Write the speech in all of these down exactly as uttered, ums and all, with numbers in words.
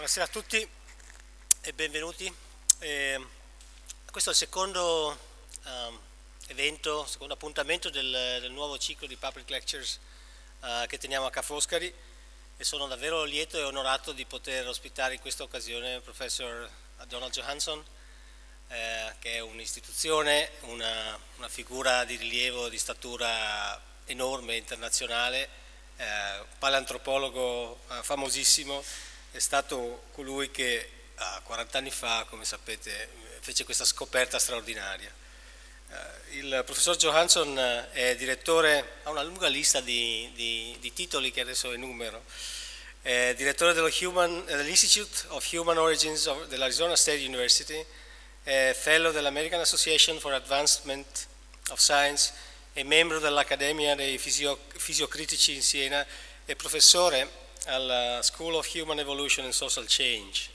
Buonasera a tutti e benvenuti. Eh, questo è il secondo um, evento, secondo appuntamento del, del nuovo ciclo di Public Lectures uh, che teniamo a Ca' Foscari e sono davvero lieto e onorato di poter ospitare in questa occasione il professor Donald Johansson, eh, che è un'istituzione, una, una figura di rilievo, di statura enorme, internazionale, eh, paleantropologo eh, famosissimo. È stato colui che uh, quaranta anni fa, come sapete, fece questa scoperta straordinaria. Uh, il professor Johansson uh, è direttore, ha una lunga lista di, di, di titoli che adesso enumero. È direttore dell'Institute of Human Origins dell'Arizona State University, è fellow dell'American Association for Advancement of Science, è membro dell'Accademia dei Fisio, Fisiocritici in Siena, è professore alla School of Human Evolution and Social Change.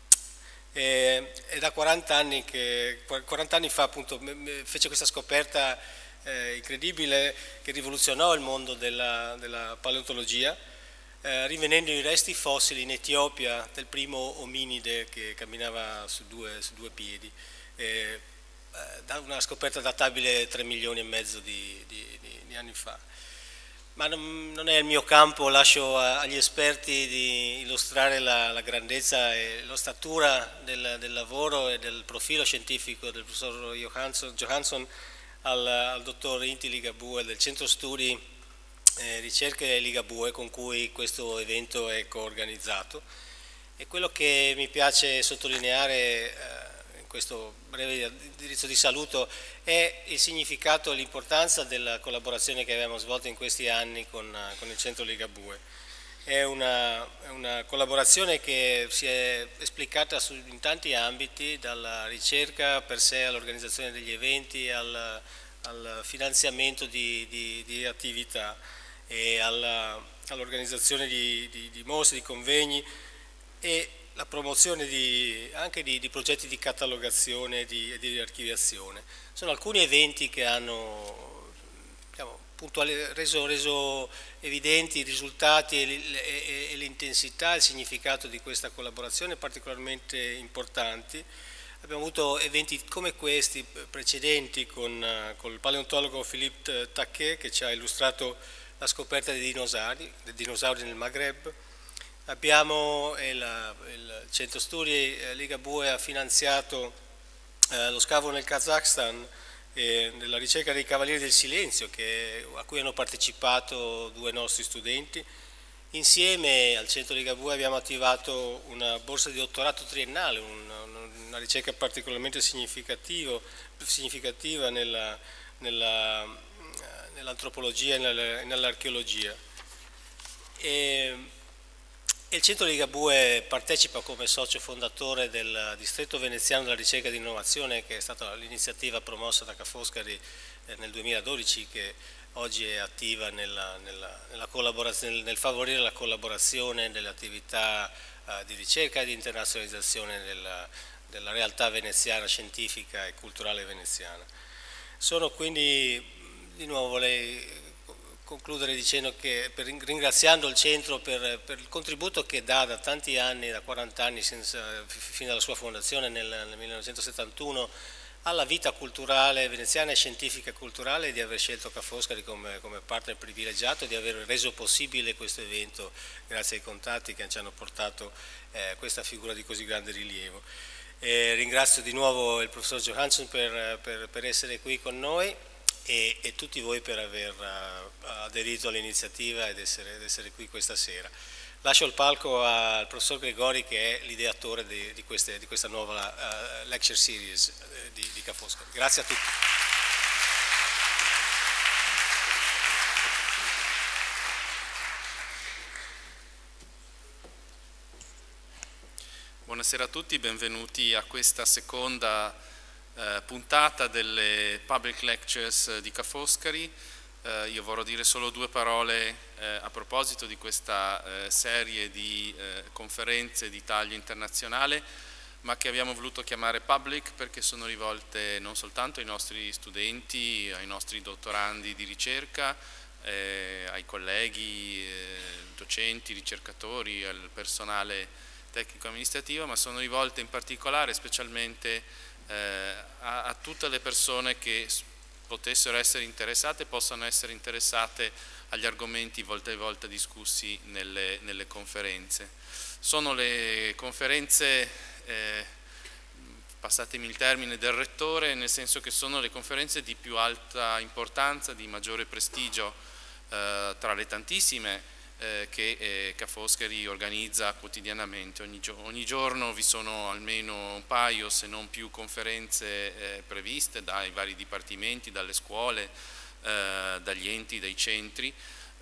E, è da quaranta anni che, quaranta anni fa appunto fece questa scoperta eh, incredibile che rivoluzionò il mondo della, della paleontologia, eh, rinvenendo i resti fossili in Etiopia del primo ominide che camminava su due, su due piedi. Eh, da una scoperta databile tre milioni e mezzo di, di, di, di anni fa. Ma non, non è il mio campo, lascio agli esperti di illustrare la, la grandezza e l'ossatura del, del lavoro e del profilo scientifico del professor Johansson, Johansson al, al dottor Inti Ligabue del Centro Studi eh, Ricerche Ligabue con cui questo evento è coorganizzato. E quello che mi piace sottolineare eh, questo breve indirizzo di saluto è il significato e l'importanza della collaborazione che abbiamo svolto in questi anni con, con il Centro Ligabue. È una, una collaborazione che si è esplicata su, in tanti ambiti, dalla ricerca per sé all'organizzazione degli eventi, al, al finanziamento di, di, di attività e all'organizzazione di, di, di mostre, di convegni e la promozione di, anche di, di progetti di catalogazione e di, di archiviazione. Sono alcuni eventi che hanno diciamo, puntuale, reso, reso evidenti i risultati e l'intensità e il significato di questa collaborazione particolarmente importanti. Abbiamo avuto eventi come questi precedenti con, con il paleontologo Philippe Taquet, che ci ha illustrato la scoperta dei dinosauri, dei dinosauri nel Maghreb. Abbiamo, il, il Centro Studi eh, Ligabue ha finanziato eh, lo scavo nel Kazakhstan eh, nella ricerca dei Cavalieri del Silenzio, che, a cui hanno partecipato due nostri studenti. Insieme al Centro Ligabue abbiamo attivato una borsa di dottorato triennale, una, una ricerca particolarmente significativa nella, nella, nell'antropologia e nell'archeologia. E, E il Centro Ligabue partecipa come socio fondatore del Distretto Veneziano della Ricerca e Innovazione, che è stata l'iniziativa promossa da Ca' Foscari nel duemiladodici, che oggi è attiva nella, nella, nella collaborazione, nel favorire la collaborazione delle attività uh, di ricerca e di internazionalizzazione della, della realtà veneziana, scientifica e culturale veneziana. Sono quindi, di nuovo, vorrei concludere dicendo che, per, ringraziando il centro per, per il contributo che dà da tanti anni, da quaranta anni, senza, fino alla sua fondazione nel, nel millenovecentosettantuno, alla vita culturale veneziana e scientifica e culturale, di aver scelto Ca' Foscari come, come partner privilegiato e di aver reso possibile questo evento grazie ai contatti che ci hanno portato eh, questa figura di così grande rilievo. E ringrazio di nuovo il professor Johansson per, per, per essere qui con noi. E, e tutti voi per aver uh, aderito all'iniziativa ed essere, ed essere qui questa sera. Lascio il palco al professor Gregori, che è l'ideatore di, di, di questa nuova uh, lecture series uh, di, di Ca' Foscari. Grazie a tutti. Buonasera a tutti, benvenuti a questa seconda Eh, puntata delle Public Lectures di Ca' Foscari. Eh, io vorrò dire solo due parole eh, a proposito di questa eh, serie di eh, conferenze di taglio internazionale, ma che abbiamo voluto chiamare public perché sono rivolte non soltanto ai nostri studenti, ai nostri dottorandi di ricerca, eh, ai colleghi, eh, docenti, ricercatori, al personale tecnico-amministrativa, ma sono rivolte in particolare specialmente eh, a, a tutte le persone che potessero essere interessate, possano essere interessate agli argomenti volta e volta discussi nelle, nelle conferenze. Sono le conferenze, eh, passatemi il termine, del rettore, nel senso che sono le conferenze di più alta importanza, di maggiore prestigio eh, tra le tantissime eh, che eh, Ca' Foscari organizza quotidianamente. Ogni, gio ogni giorno vi sono almeno un paio, se non più, conferenze eh, previste dai vari dipartimenti, dalle scuole, eh, dagli enti, dai centri.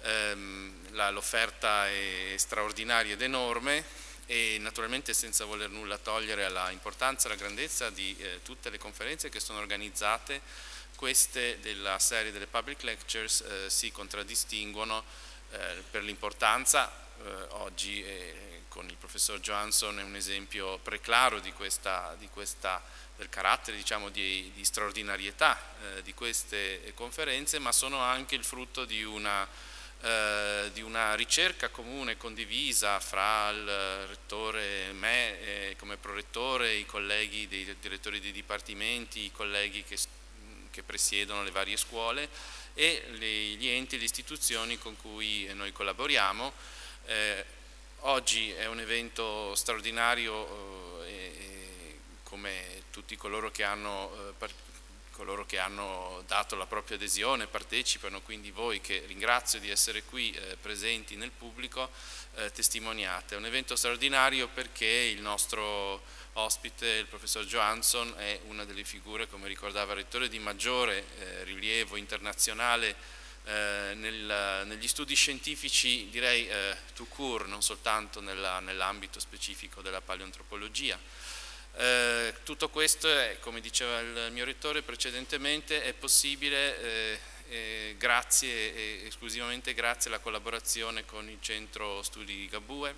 L'offerta è straordinaria ed enorme e naturalmente senza voler nulla togliere alla importanza e alla grandezza di eh, tutte le conferenze che sono organizzate, queste della serie delle Public Lectures eh, si contraddistinguono eh, per l'importanza. Eh, oggi eh, con il professor Johansson è un esempio preclaro di questa, di questa del carattere, diciamo, di, di straordinarietà eh, di queste conferenze, ma sono anche il frutto di una Eh, di una ricerca comune, condivisa fra il rettore, me eh, come prorettore, i colleghi dei direttori dei dipartimenti, i colleghi che, che presiedono le varie scuole e le, gli enti e le istituzioni con cui noi collaboriamo. Eh, oggi è un evento straordinario eh, e, come tutti coloro che hanno eh, partecipato, coloro che hanno dato la propria adesione, partecipano, quindi voi che ringrazio di essere qui eh, presenti nel pubblico, eh, testimoniate. È un evento straordinario perché il nostro ospite, il professor Johansson, è una delle figure, come ricordava il rettore, di maggiore eh, rilievo internazionale eh, nel, negli studi scientifici, direi eh, tout court, non soltanto nell'ambito specifico della paleoantropologia. Eh, tutto questo, è, come diceva il mio rettore precedentemente, è possibile eh, eh, grazie, eh, esclusivamente grazie alla collaborazione con il Centro Studi Ligabue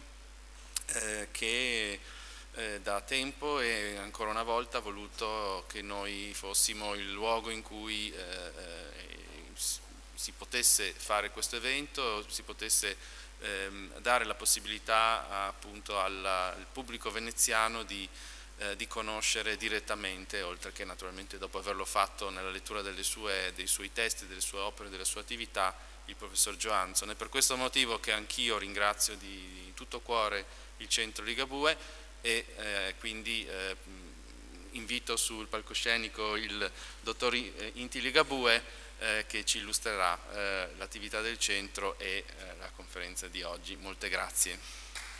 eh, che eh, da tempo e ancora una volta ha voluto che noi fossimo il luogo in cui eh, eh, si potesse fare questo evento, si potesse ehm, dare la possibilità appunto al, al pubblico veneziano di di conoscere direttamente, oltre che naturalmente dopo averlo fatto nella lettura delle sue, dei suoi testi, delle sue opere, delle sue attività, il professor Johansson. È per questo motivo che anch'io ringrazio di, di tutto cuore il Centro Ligabue e eh, quindi eh, invito sul palcoscenico il dottor Inti Ligabue eh, che ci illustrerà eh, l'attività del centro e eh, la conferenza di oggi. Molte grazie.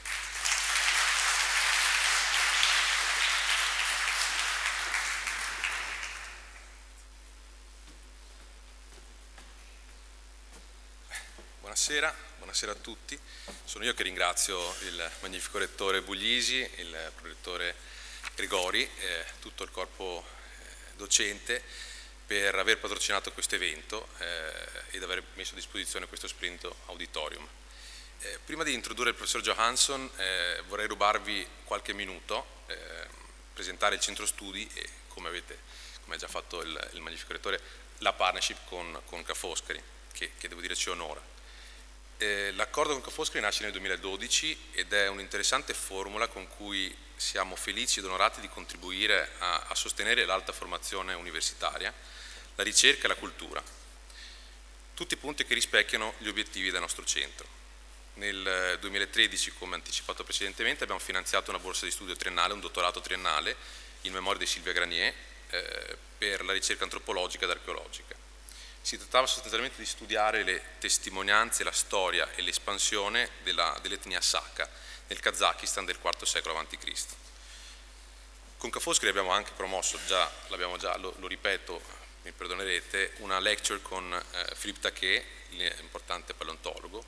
Buonasera, buonasera a tutti. Sono io che ringrazio il magnifico rettore Buglisi, il prorettore Gregori, eh, tutto il corpo eh, docente per aver patrocinato questo evento eh, ed aver messo a disposizione questo splendido auditorium. Eh, prima di introdurre il professor Johansson eh, vorrei rubarvi qualche minuto, eh, presentare il centro studi e, come avete, come ha già fatto il, il magnifico rettore, la partnership con, con Ca' Foscari, che, che devo dire ci onora. Eh, L'accordo con Ca' Foscari nasce nel duemiladodici ed è un'interessante formula con cui siamo felici ed onorati di contribuire a, a sostenere l'alta formazione universitaria, la ricerca e la cultura. Tutti punti che rispecchiano gli obiettivi del nostro centro. Nel duemilatredici, come anticipato precedentemente, abbiamo finanziato una borsa di studio triennale, un dottorato triennale in memoria di Silvia Granier eh, per la ricerca antropologica ed archeologica. Si trattava sostanzialmente di studiare le testimonianze, la storia e l'espansione dell'etnia Saka nel Kazakistan del quarto secolo avanti Cristo. Con Ca' Foscari abbiamo anche promosso, già, l'abbiamo già, lo, lo ripeto, mi perdonerete, una lecture con eh, Philippe Taquet, l'importante paleontologo,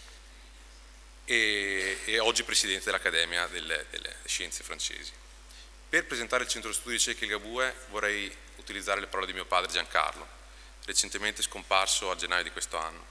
e, e oggi presidente dell'Accademia delle, delle Scienze francesi. Per presentare il centro studi Cecchi Ligabue vorrei utilizzare le parole di mio padre Giancarlo, recentemente scomparso a gennaio di questo anno,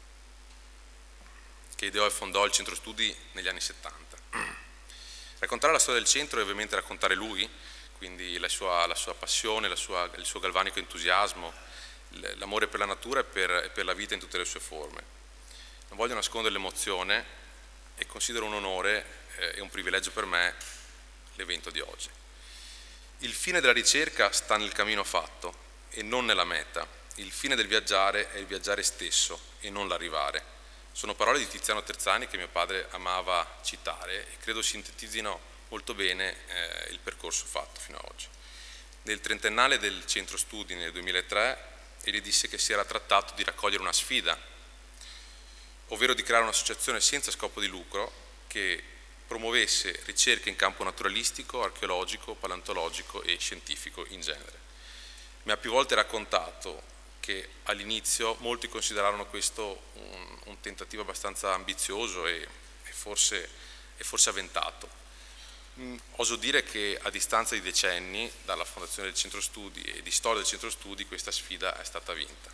che ideò e fondò il centro studi negli anni settanta. Raccontare la storia del centro è ovviamente raccontare lui, quindi la sua, la sua passione, la sua, il suo galvanico entusiasmo, l'amore per la natura e per, e per la vita in tutte le sue forme. Non voglio nascondere l'emozione e considero un onore eh, è un privilegio per me l'evento di oggi. Il fine della ricerca sta nel cammino fatto e non nella meta. Il fine del viaggiare è il viaggiare stesso e non l'arrivare. Sono parole di Tiziano Terzani che mio padre amava citare e credo sintetizzino molto bene eh, il percorso fatto fino ad oggi. Nel trentennale del centro studi nel duemilatré egli disse che si era trattato di raccogliere una sfida, ovvero di creare un'associazione senza scopo di lucro che promuovesse ricerche in campo naturalistico, archeologico, paleontologico e scientifico in genere. Mi ha più volte raccontato che all'inizio molti considerarono questo un, un tentativo abbastanza ambizioso e, e, forse, e forse avventato. Mm, oso dire che a distanza di decenni dalla fondazione del centro studi e di storia del centro studi questa sfida è stata vinta.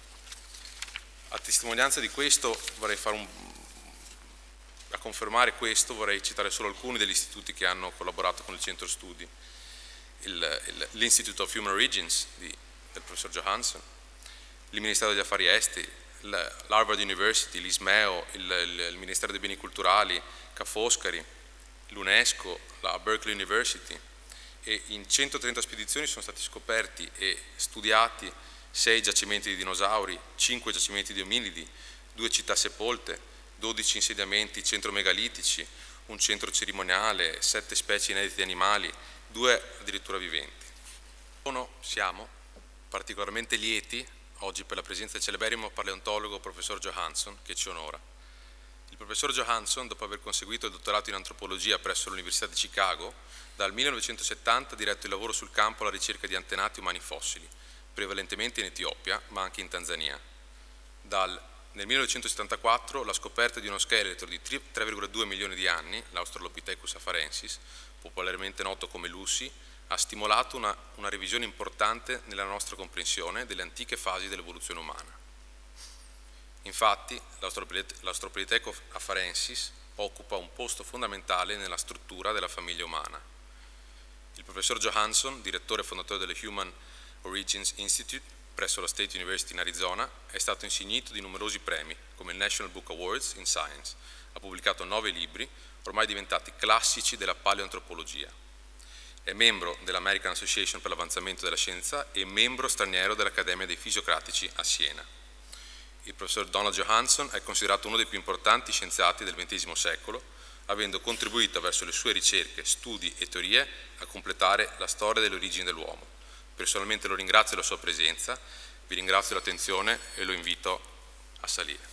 A testimonianza di questo vorrei fare un A confermare questo vorrei citare solo alcuni degli istituti che hanno collaborato con il centro studi. L'Institute of Human Origins di, del professor Johansson, il Ministero degli Affari Esteri, l'Harvard University, l'Ismeo, il, il, il Ministero dei Beni Culturali, Ca' Foscari, l'UNESCO, la Berkeley University, e in centotrenta spedizioni sono stati scoperti e studiati sei giacimenti di dinosauri, cinque giacimenti di ominidi, due città sepolte, dodici insediamenti centromegalitici, un centro cerimoniale, sette specie inedite di animali, due addirittura viventi. Siamo particolarmente lieti oggi per la presenza del celeberrimo paleontologo professor Johansson che ci onora. Il professor Johansson, dopo aver conseguito il dottorato in antropologia presso l'Università di Chicago, dal millenovecentosettanta ha diretto il lavoro sul campo alla ricerca di antenati umani fossili, prevalentemente in Etiopia, ma anche in Tanzania. Dal Nel millenovecentosettantaquattro la scoperta di uno scheletro di tre virgola due milioni di anni, l'Australopithecus afarensis, popolarmente noto come Lucy, ha stimolato una, una revisione importante nella nostra comprensione delle antiche fasi dell'evoluzione umana. Infatti, l'Australopithecus afarensis occupa un posto fondamentale nella struttura della famiglia umana. Il professor Johansson, direttore e fondatore delle Human Origins Institute, presso la State University in Arizona, è stato insignito di numerosi premi, come il National Book Awards in Science. Ha pubblicato nove libri, ormai diventati classici della paleoantropologia. È membro dell'American Association per l'avanzamento della scienza e membro straniero dell'Accademia dei Fisiocratici a Siena. Il professor Donald Johansson è considerato uno dei più importanti scienziati del ventesimo secolo, avendo contribuito verso le sue ricerche, studi e teorie a completare la storia delle origini dell'uomo. Personalmente lo ringrazio della sua presenza, vi ringrazio dell'attenzione e lo invito a salire.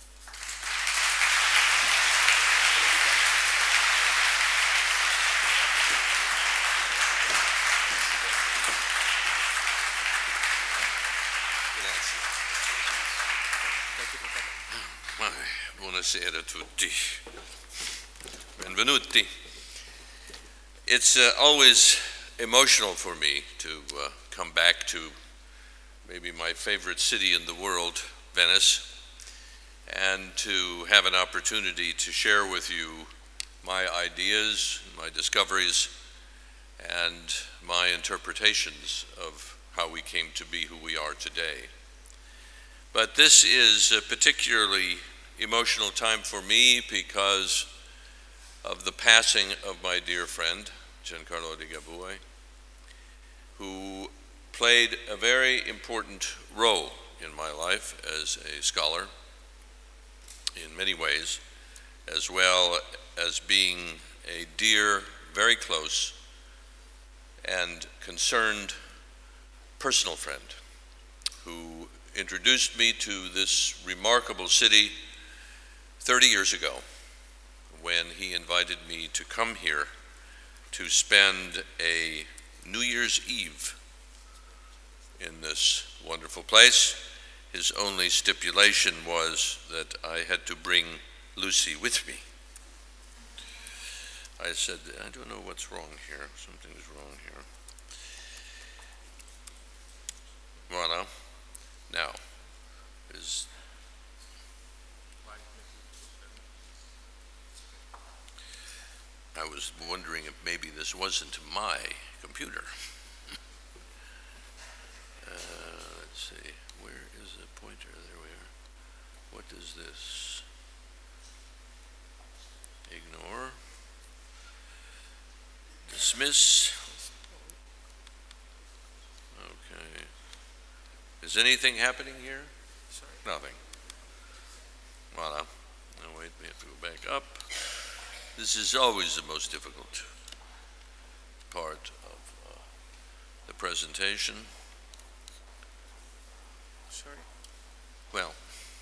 Buonasera a tutti. Benvenuti. It's uh, always emotional for me to uh, come back to maybe my favorite city in the world, Venice, and to have an opportunity to share with you my ideas, my discoveries, and my interpretations of how we came to be who we are today. But this is a particularly emotional time for me because of the passing of my dear friend, Giancarlo Ligabue, who played a very important role in my life as a scholar in many ways, as well as being a dear, very close, and concerned personal friend who introduced me to this remarkable city thirty years ago when he invited me to come here to spend a New Year's Eve in this wonderful place. His only stipulation was that I had to bring Lucy with me. I said, I don't know what's wrong here. Something's wrong here. Voilà. Now, is I was wondering if maybe this wasn't my computer. uh, let's see, where is the pointer? There we are. What is this? Ignore. dismiss. Okay. Is anything happening here? Nothing. Voila. Now wait, we have to go back up. This is always the most difficult part of uh, the presentation. Sorry. Well,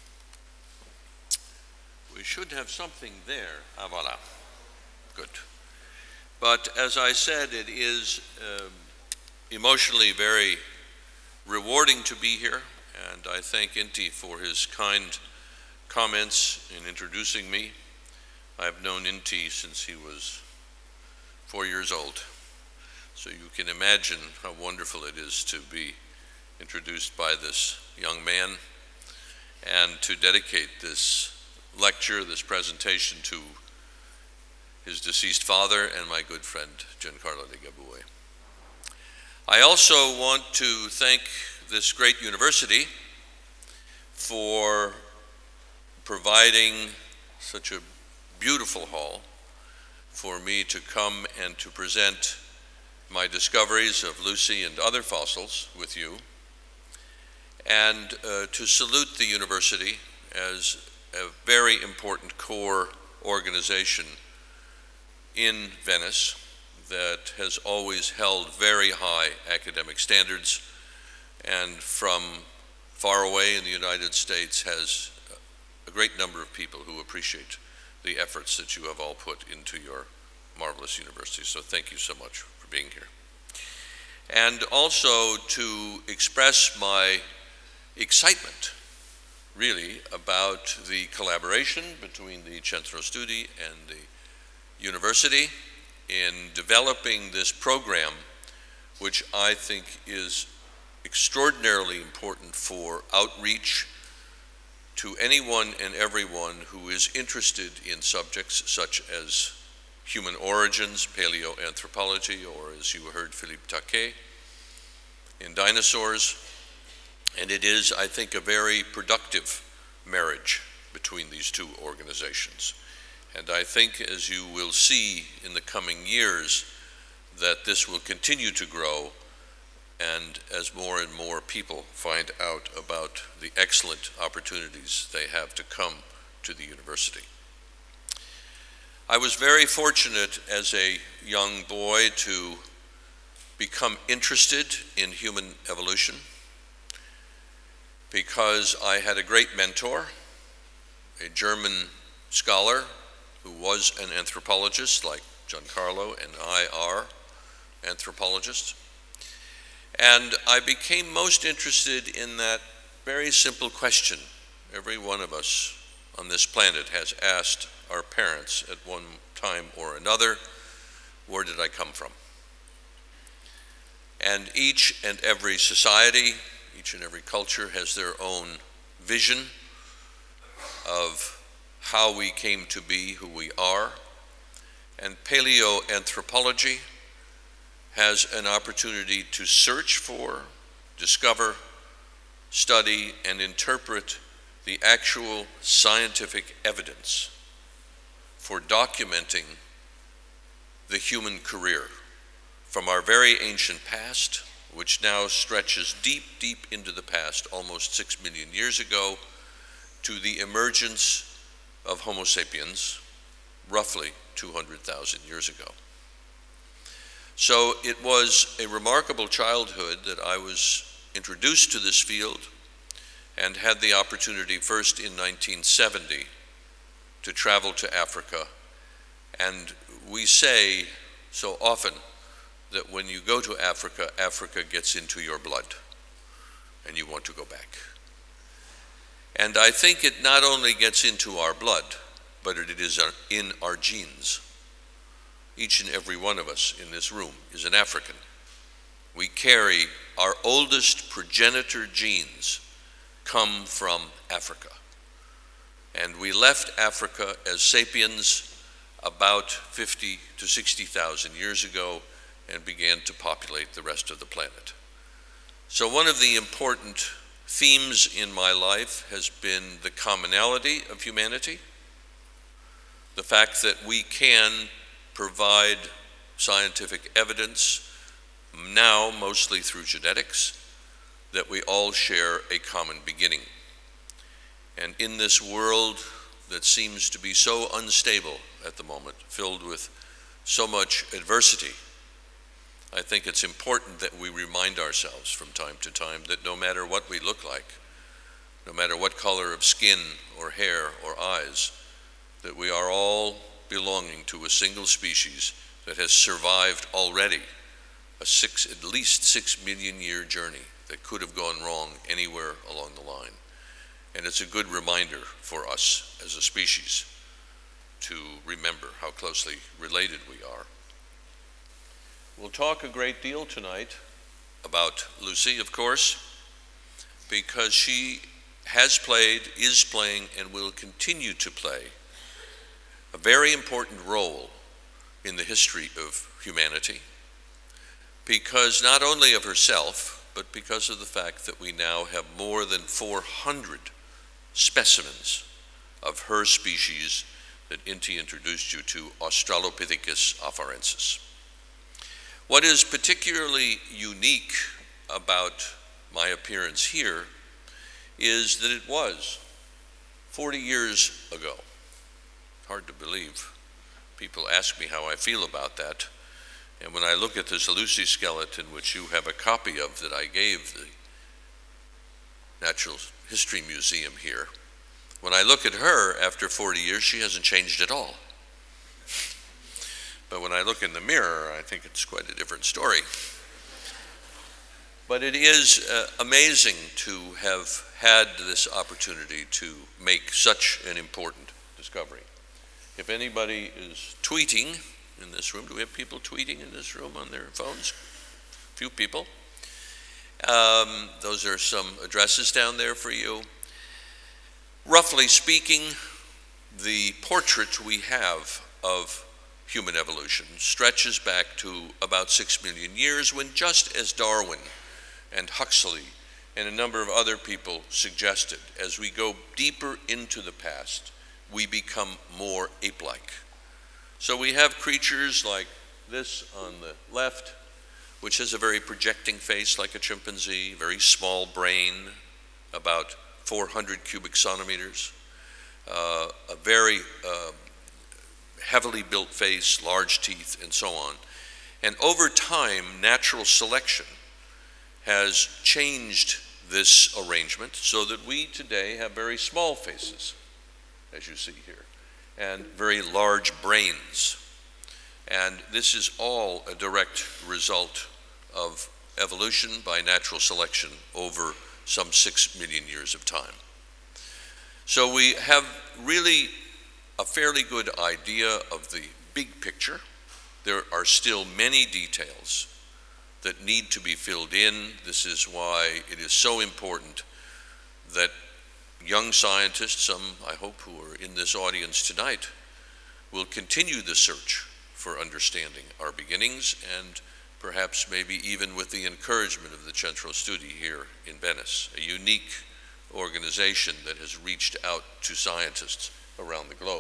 we should have something there. Ah, voila. Good. But as I said, it is um, emotionally very rewarding to be here, and I thank Inti for his kind comments in introducing me. I've known Inti since he was four years old, so you can imagine how wonderful it is to be introduced by this young man and to dedicate this lecture, this presentation to his deceased father and my good friend Giancarlo Ligabue. I also want to thank this great university for providing such a beautiful hall for me to come and to present my discoveries of Lucy and other fossils with you, and uh, to salute the university as a very important core organization in Venice that has always held very high academic standards, and from far away in the United States has a great number of people who appreciate the efforts that you have all put into your marvelous university. So thank you so much for being here. And also to express my excitement, really, about the collaboration between the Centro Studi and the university in developing this program, which I think is extraordinarily important for outreach to anyone and everyone who is interested in subjects such as human origins, paleoanthropology, or as you heard Philippe Taquet, in dinosaurs. And it is, I think, a very productive marriage between these two organizations. And I think, as you will see in the coming years, that this will continue to grow, and as more and more people find out about the excellent opportunities they have to come to the university. I was very fortunate as a young boy to become interested in human evolution because I had a great mentor, a German scholar who was an anthropologist, like Giancarlo and I are anthropologists. And I became most interested in that very simple question every one of us on this planet has asked our parents at one time or another: where did I come from? And each and every society, each and every culture has their own vision of how we came to be who we are. And paleoanthropology has an opportunity to search for, discover, study, and interpret the actual scientific evidence for documenting the human career from our very ancient past, which now stretches deep, deep into the past, almost six million years ago, to the emergence of Homo sapiens, roughly two hundred thousand years ago. So it was a remarkable childhood that I was introduced to this field and had the opportunity first in nineteen seventy to travel to Africa. And we say so often that when you go to Africa, Africa gets into your blood and you want to go back. And I think it not only gets into our blood, but it is in our genes. Each and every one of us in this room is an African. We carry our oldest progenitor genes come from Africa. And we left Africa as sapiens about fifty to sixty thousand years ago and began to populate the rest of the planet. So one of the important themes in my life has been the commonality of humanity, the fact that we can provide scientific evidence, now mostly through genetics, that we all share a common beginning. And in this world that seems to be so unstable at the moment, filled with so much adversity, I think it's important that we remind ourselves from time to time that no matter what we look like, no matter what color of skin or hair or eyes, that we are all belonging to a single species that has survived already a six, at least six million year journey that could have gone wrong anywhere along the line. And it's a good reminder for us as a species to remember how closely related we are. We'll talk a great deal tonight about Lucy, of course, because she has played, is playing, and will continue to play a very important role in the history of humanity, because not only of herself, but because of the fact that we now have more than four hundred specimens of her species that Inti introduced you to, Australopithecus afarensis. What is particularly unique about my appearance here is that it was forty years ago. Hard to believe. People ask me how I feel about that. And when I look at this Lucy skeleton, which you have a copy of that I gave the Natural History Museum here, when I look at her after forty years, she hasn't changed at all. But when I look in the mirror, I think it's quite a different story. But it is uh, amazing to have had this opportunity to make such an important discovery. If anybody is tweeting in this room, do we have people tweeting in this room on their phones? A few people. Um, those are some addresses down there for you. Roughly speaking, the portrait we have of human evolution stretches back to about six million years, when, just as Darwin and Huxley and a number of other people suggested, as we go deeper into the past, we become more ape-like. So we have creatures like this on the left, which has a very projecting face like a chimpanzee, very small brain, about four hundred cubic centimeters, uh, a very uh, heavily built face, large teeth, and so on. And over time, natural selection has changed this arrangement so that we today have very small faces, as you see here, and very large brains. And this is all a direct result of evolution by natural selection over some six million years of time. So we have really a fairly good idea of the big picture. There are still many details that need to be filled in. This is why it is so important that young scientists, some I hope who are in this audience tonight, will continue the search for understanding our beginnings, and perhaps maybe even with the encouragement of the Centro Studi here in Venice, a unique organization that has reached out to scientists around the globe.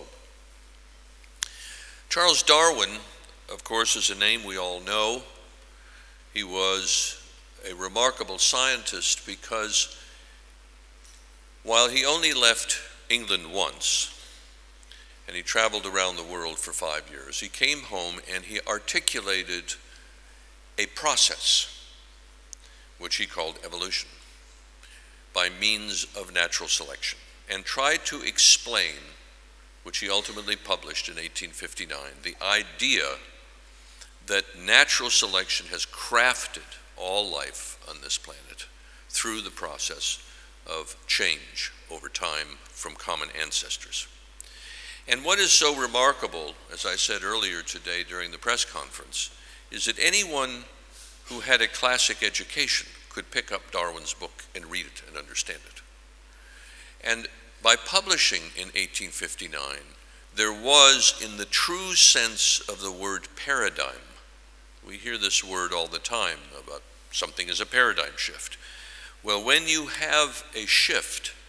Charles Darwin, of course, is a name we all know. He was a remarkable scientist because while he only left England once, and he traveled around the world for five years, he came home and he articulated a process which he called evolution by means of natural selection, and tried to explain, which he ultimately published in eighteen fifty-nine, the idea that natural selection has crafted all life on this planet through the process of change over time from common ancestors. And what is so remarkable, as I said earlier today during the press conference, is that anyone who had a classic education could pick up Darwin's book and read it and understand it. And by publishing in eighteen fifty-nine, there was, in the true sense of the word paradigm, we hear this word all the time about something as a paradigm shift. Well, when you have a shift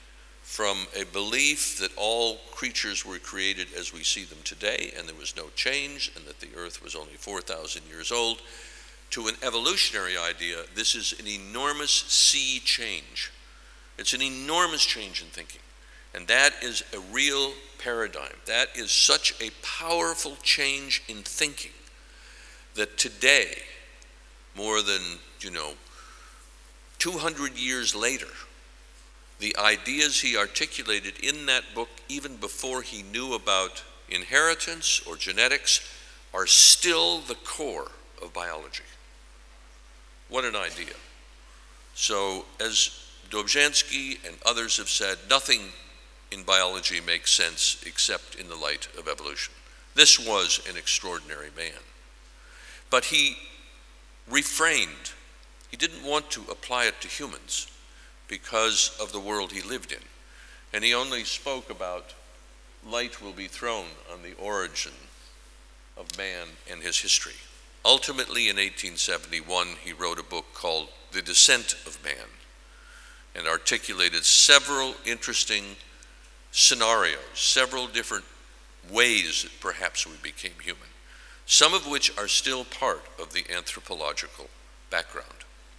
from a belief that all creatures were created as we see them today and there was no change and that the earth was only four thousand years old, to an evolutionary idea. This is an enormous sea change. It's an enormous change in thinking. And that is a real paradigm. That is such a powerful change in thinking that today, more than, you know, two hundred years later, the ideas he articulated in that book, even before he knew about inheritance or genetics, are still the core of biology. What an idea. So, as Dobzhansky and others have said, nothing in biology makes sense except in the light of evolution. This was an extraordinary man. But he refrained. He didn't want to apply it to humans because of the world he lived in. And he only spoke about light will be thrown on the origin of man and his history. Ultimately, in eighteen seventy-one, he wrote a book called The Descent of Man and articulated several interesting scenarios, several different ways that perhaps we became human, some of which are still part of the anthropological background.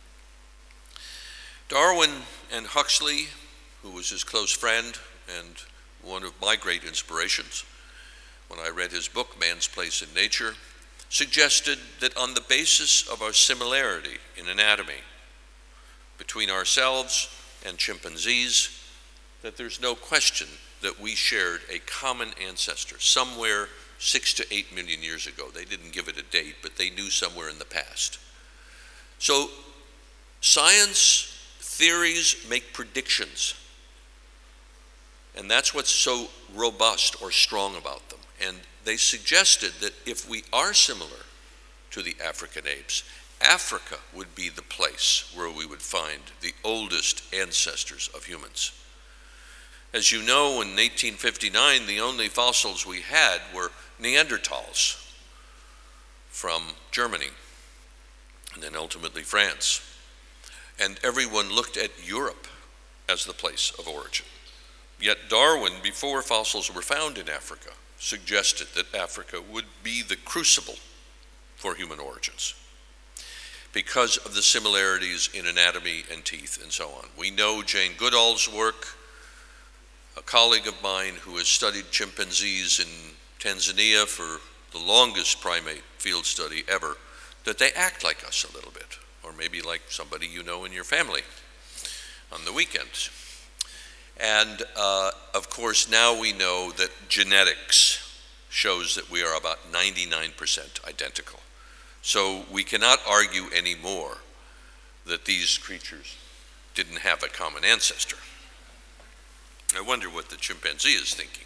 Darwin and Huxley, who was his close friend and one of my great inspirations when I read his book, Man's Place in Nature, suggested that on the basis of our similarity in anatomy between ourselves and chimpanzees, that there's no question that we shared a common ancestor somewhere six to eight million years ago. They didn't give it a date, but they knew somewhere in the past. So science theories make predictions, and that's what's so robust or strong about them. And they suggested that if we are similar to the African apes, Africa would be the place where we would find the oldest ancestors of humans. As you know, in eighteen fifty-nine, the only fossils we had were Neanderthals from Germany, and then ultimately France. And everyone looked at Europe as the place of origin. Yet Darwin, before fossils were found in Africa, suggested that Africa would be the crucible for human origins because of the similarities in anatomy and teeth and so on. We know Jane Goodall's work, a colleague of mine who has studied chimpanzees in Tanzania for the longest primate field study ever, that they act like us a little bit, or maybe like somebody you know in your family on the weekends. And uh, of course, now we know that genetics shows that we are about ninety-nine percent identical. So we cannot argue anymore that these creatures didn't have a common ancestor. I wonder what the chimpanzee is thinking.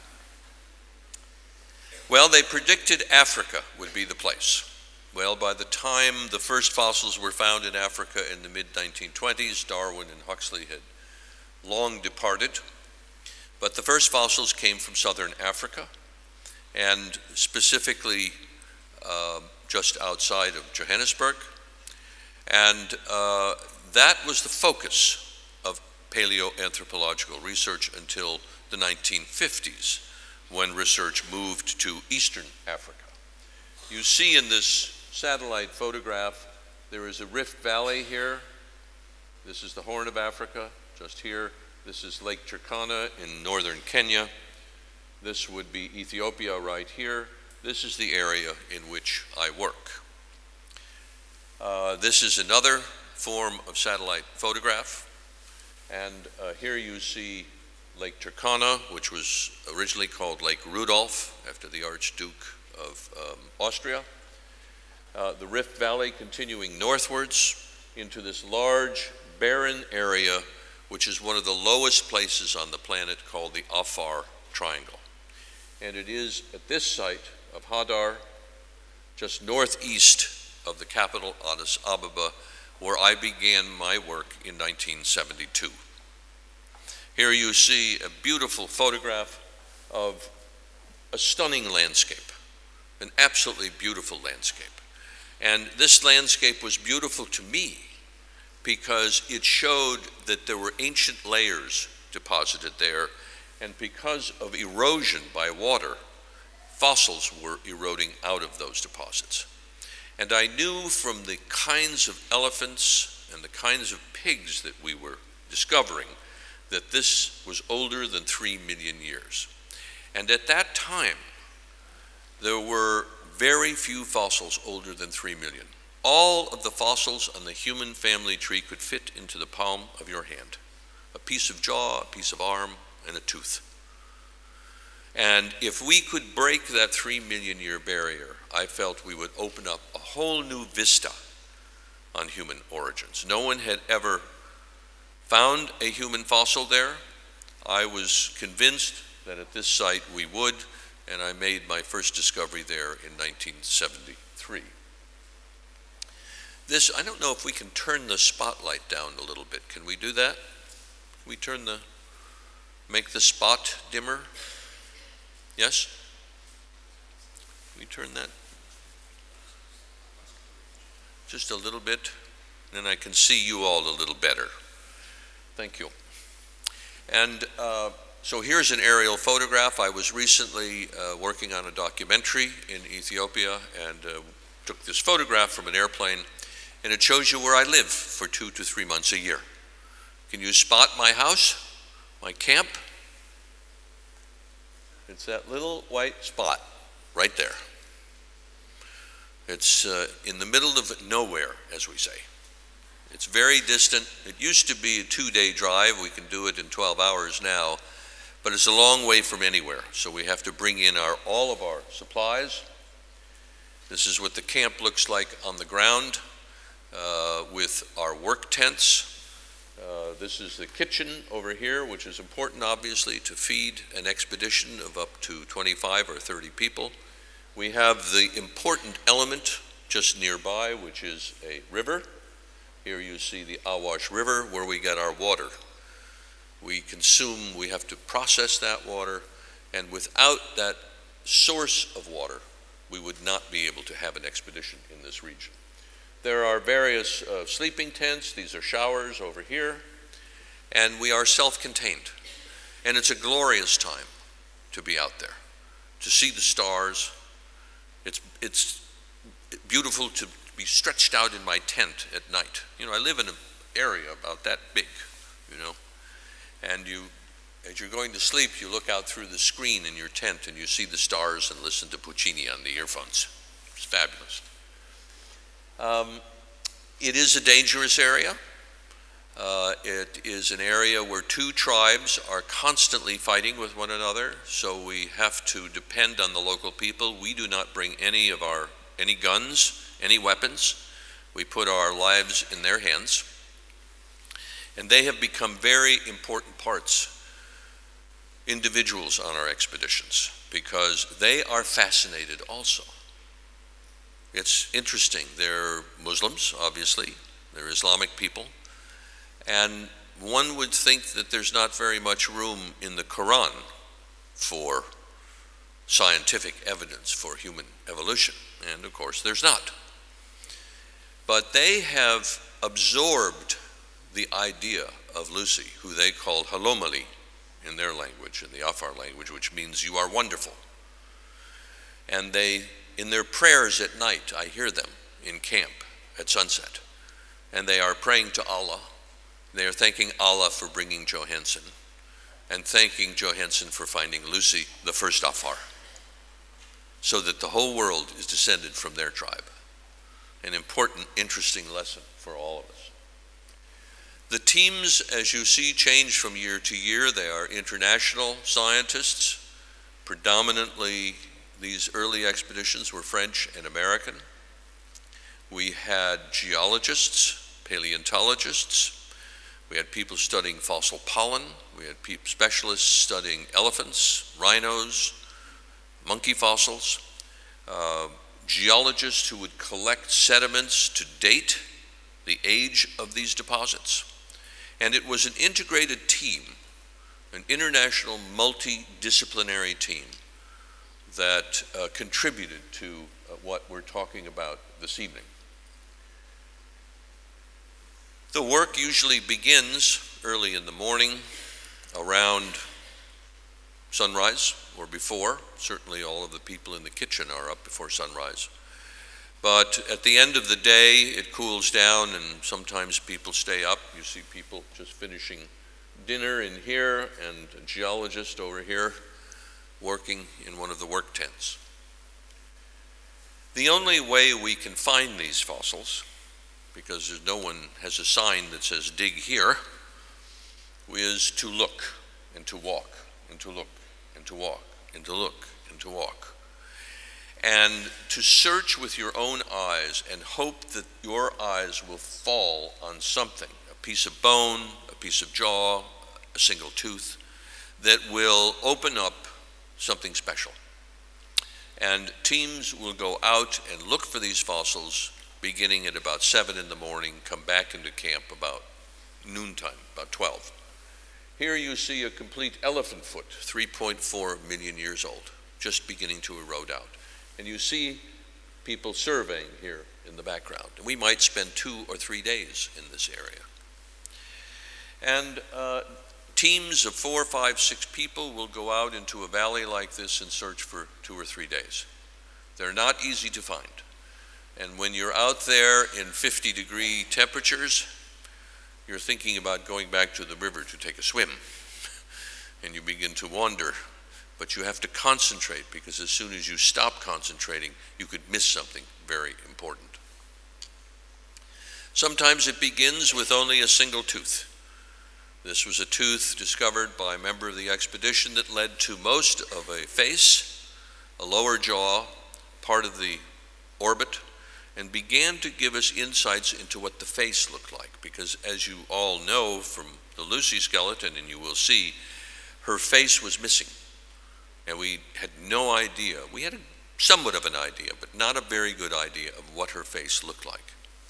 Well, they predicted Africa would be the place. Well, by the time the first fossils were found in Africa in the mid nineteen twenties, Darwin and Huxley had long departed, but the first fossils came from southern Africa, and specifically uh, just outside of Johannesburg, and uh, that was the focus of paleoanthropological research until the nineteen fifties, when research moved to Eastern Africa. You see in this satellite photograph, there is a rift valley here. This is the Horn of Africa, just here. This is Lake Turkana in northern Kenya. This would be Ethiopia right here. This is the area in which I work. Uh, this is another form of satellite photograph. And uh, here you see Lake Turkana, which was originally called Lake Rudolph, after the Archduke of um, Austria. Uh, the Rift Valley continuing northwards into this large, barren area, which is one of the lowest places on the planet, called the Afar Triangle. And it is at this site of Hadar, just northeast of the capital, Addis Ababa, where I began my work in nineteen seventy-two. Here you see a beautiful photograph of a stunning landscape, an absolutely beautiful landscape. And this landscape was beautiful to me because it showed that there were ancient layers deposited there, and because of erosion by water, fossils were eroding out of those deposits. And I knew from the kinds of elephants and the kinds of pigs that we were discovering that this was older than three million years. And at that time, there were very few fossils older than three million. All of the fossils on the human family tree could fit into the palm of your hand. A piece of jaw, a piece of arm, and a tooth. And if we could break that three million year barrier, I felt we would open up a whole new vista on human origins. No one had ever found a human fossil there. I was convinced that at this site we would, and I made my first discovery there in nineteen seventy-three. This, I don't know if we can turn the spotlight down a little bit. Can we do that? Can we turn the, make the spot dimmer? Yes? Can we turn that just a little bit? Then I can see you all a little better. Thank you. And uh, so here's an aerial photograph. I was recently uh, working on a documentary in Ethiopia and uh, took this photograph from an airplane, and it shows you where I live for two to three months a year. Can you spot my house, my camp? It's that little white spot right there. It's uh, in the middle of nowhere, as we say. It's very distant. It used to be a two-day drive. We can do it in twelve hours now, but it's a long way from anywhere. So we have to bring in our, all of our supplies. This is what the camp looks like on the ground uh, with our work tents. Uh, this is the kitchen over here, which is important, obviously, to feed an expedition of up to twenty-five or thirty people. We have the important element just nearby, which is a river. Here you see the Awash River, where we get our water. We consume, we have to process that water, and without that source of water, we would not be able to have an expedition in this region. There are various uh, sleeping tents. These are showers over here, and we are self-contained. And it's a glorious time to be out there, to see the stars. It's, it's beautiful to be stretched out in my tent at night. You know, I live in an area about that big, you know, and you, as you're going to sleep, you look out through the screen in your tent and you see the stars and listen to Puccini on the earphones. It's fabulous. Um, it is a dangerous area. Uh, it is an area where two tribes are constantly fighting with one another, so we have to depend on the local people. We do not bring any of our, any guns, any weapons. We put our lives in their hands. And they have become very important parts, individuals on our expeditions, because they are fascinated also. It's interesting. They're Muslims, obviously. They're Islamic people. And one would think that there's not very much room in the Quran for scientific evidence for human evolution. And of course, there's not. But they have absorbed the idea of Lucy, who they called Halomali in their language, in the Afar language, which means you are wonderful. And they, in their prayers at night, I hear them in camp at sunset, and they are praying to Allah. They are thanking Allah for bringing Johansen, and thanking Johansen for finding Lucy, the first Afar, so that the whole world is descended from their tribe. An important, interesting lesson for all of us. The teams, as you see, change from year to year. They are international scientists. Predominantly, these early expeditions were French and American. We had geologists, paleontologists. We had people studying fossil pollen. We had people, specialists studying elephants, rhinos, monkey fossils. Uh, geologists who would collect sediments to date the age of these deposits. And it was an integrated team, an international multidisciplinary team that uh, contributed to uh, what we're talking about this evening. The work usually begins early in the morning. around sunrise or before. Certainly all of the people in the kitchen are up before sunrise. But at the end of the day, it cools down and sometimes people stay up. You see people just finishing dinner in here and a geologist over here working in one of the work tents. The only way we can find these fossils, because there's no one has a sign that says dig here, is to look and to walk and to look and to walk and to look and to walk. And to search with your own eyes and hope that your eyes will fall on something, a piece of bone, a piece of jaw, a single tooth, that will open up something special. And teams will go out and look for these fossils beginning at about seven in the morning, come back into camp about noontime, about twelve. Here you see a complete elephant foot, three point four million years old, just beginning to erode out. And you see people surveying here in the background. And we might spend two or three days in this area. And uh, teams of four, five, six people will go out into a valley like this and search for two or three days. They're not easy to find. And when you're out there in fifty degree temperatures, you're thinking about going back to the river to take a swim. And you begin to wander. But you have to concentrate, because as soon as you stop concentrating, you could miss something very important. Sometimes it begins with only a single tooth. This was a tooth discovered by a member of the expedition that led to most of a face, a lower jaw, part of the orbit, and began to give us insights into what the face looked like. Because as you all know from the Lucy skeleton, and you will see, her face was missing. And we had no idea. We had a, somewhat of an idea, but not a very good idea of what her face looked like.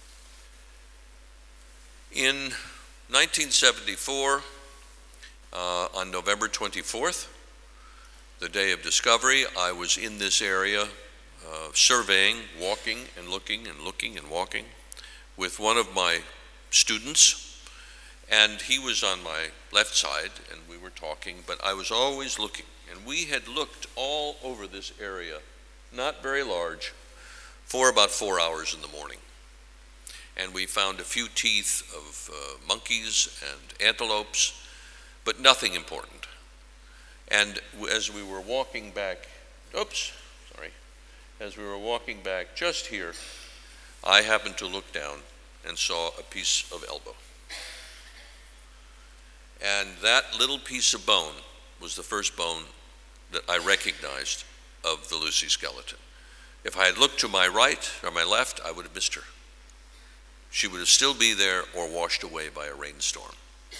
In nineteen seventy-four, uh, on November twenty-fourth, the day of discovery, I was in this area uh, surveying, walking and looking and looking and walking with one of my students. And he was on my left side, and we were talking, but I was always looking. And we had looked all over this area, not very large, for about four hours in the morning. And we found a few teeth of uh, monkeys and antelopes, but nothing important. And as we were walking back, oops, sorry, as we were walking back just here, I happened to look down and saw a piece of elbow. And that little piece of bone was the first bone that I recognized of the Lucy skeleton. If I had looked to my right or my left, I would have missed her. She would have still be there or washed away by a rainstorm.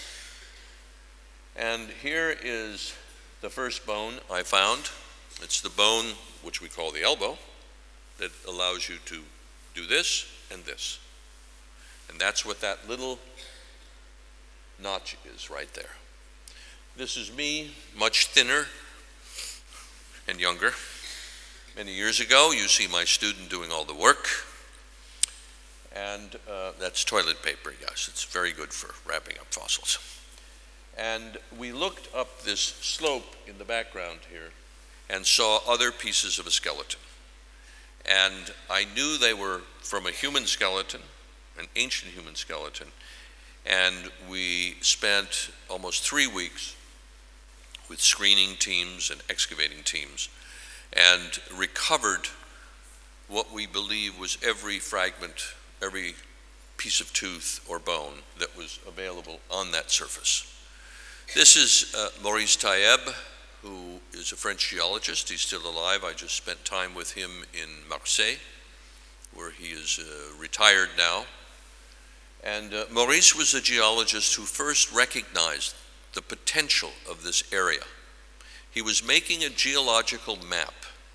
And here is the first bone I found. It's the bone, which we call the elbow, that allows you to do this and this. And that's what that little notch is right there. This is me, much thinner and younger. Many years ago, you see my student doing all the work. And uh, that's toilet paper, yes. It's very good for wrapping up fossils. And we looked up this slope in the background here and saw other pieces of a skeleton. And I knew they were from a human skeleton, an ancient human skeleton. And we spent almost three weeks with screening teams and excavating teams and recovered what we believe was every fragment, every piece of tooth or bone that was available on that surface. This is uh, Maurice Taïeb, who is a French geologist. He's still alive. I just spent time with him in Marseille, where he is uh, retired now. And uh, Maurice was a geologist who first recognized the potential of this area. He was making a geological map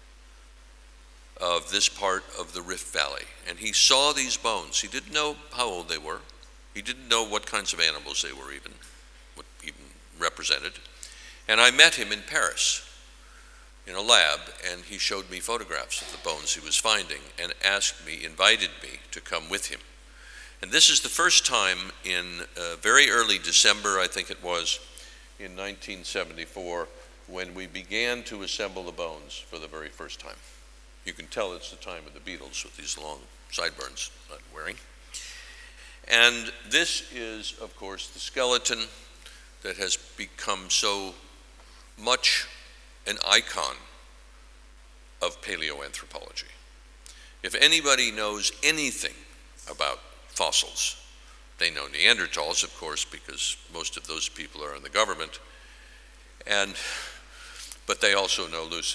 of this part of the Rift Valley, and he saw these bones. He didn't know how old they were. He didn't know what kinds of animals they were even, what even represented. And I met him in Paris in a lab, and he showed me photographs of the bones he was finding and asked me, invited me to come with him. And this is the first time in uh, very early December, I think it was, in nineteen seventy-four when we began to assemble the bones for the very first time. You can tell it's the time of the Beatles with these long sideburns I'm wearing. And this is, of course, the skeleton that has become so much an icon of paleoanthropology. If anybody knows anything about fossils, they know Neanderthals, of course, because most of those people are in the government, and, but they also know Lucy.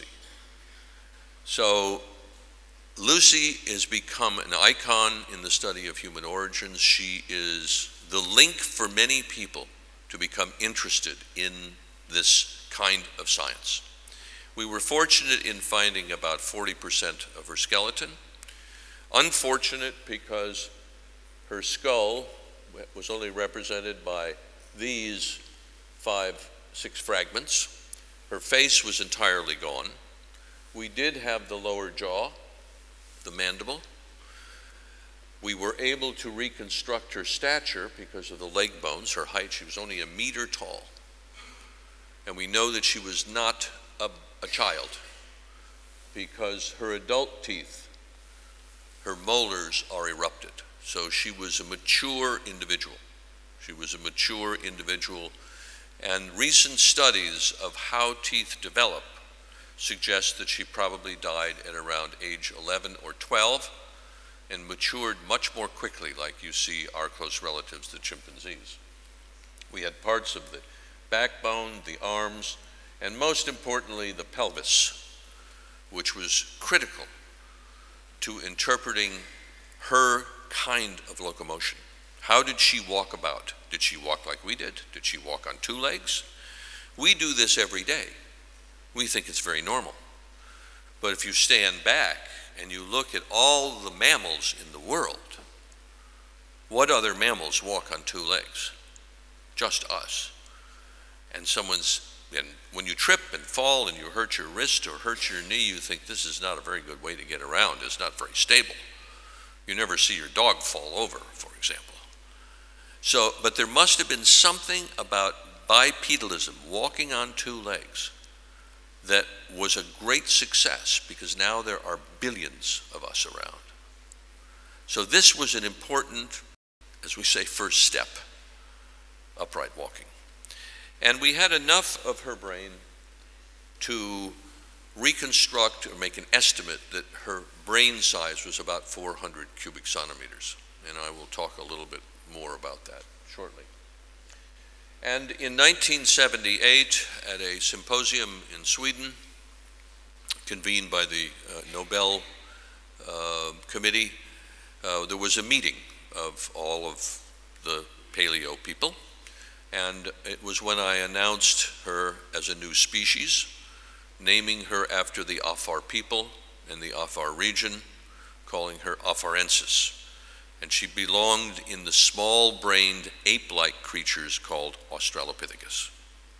So Lucy has become an icon in the study of human origins. She is the link for many people to become interested in this kind of science. We were fortunate in finding about forty percent of her skeleton. Unfortunate because her skull was only represented by these five, six fragments. Her face was entirely gone. We did have the lower jaw, the mandible. We were able to reconstruct her stature because of the leg bones, her height. She was only a meter tall. And we know that she was not a, a child because her adult teeth, her molars are erupted. So she was a mature individual. She was a mature individual. And recent studies of how teeth develop suggest that she probably died at around age eleven or twelve and matured much more quickly, like you see our close relatives, the chimpanzees. We had parts of the backbone, the arms, and most importantly, the pelvis, which was critical to interpreting her kind of locomotion. How did she walk about? Did she walk like we did? Did she walk on two legs? We do this every day. We think it's very normal. But if you stand back and you look at all the mammals in the world, what other mammals walk on two legs? Just us. And someone's, and when you trip and fall and you hurt your wrist or hurt your knee, you think this is not a very good way to get around. It's not very stable. You never see your dog fall over, for example. So, but there must have been something about bipedalism, walking on two legs, that was a great success because now there are billions of us around. So this was an important, as we say, first step, upright walking. And we had enough of her brain to reconstruct or make an estimate that her brain size was about four hundred cubic centimeters. And I will talk a little bit more about that shortly. And in nineteen seventy-eight, at a symposium in Sweden, convened by the uh, Nobel uh, Committee, uh, there was a meeting of all of the paleo people. And it was when I announced her as a new species, naming her after the Afar people in the Afar region, calling her Afarensis. And she belonged in the small-brained ape-like creatures called Australopithecus.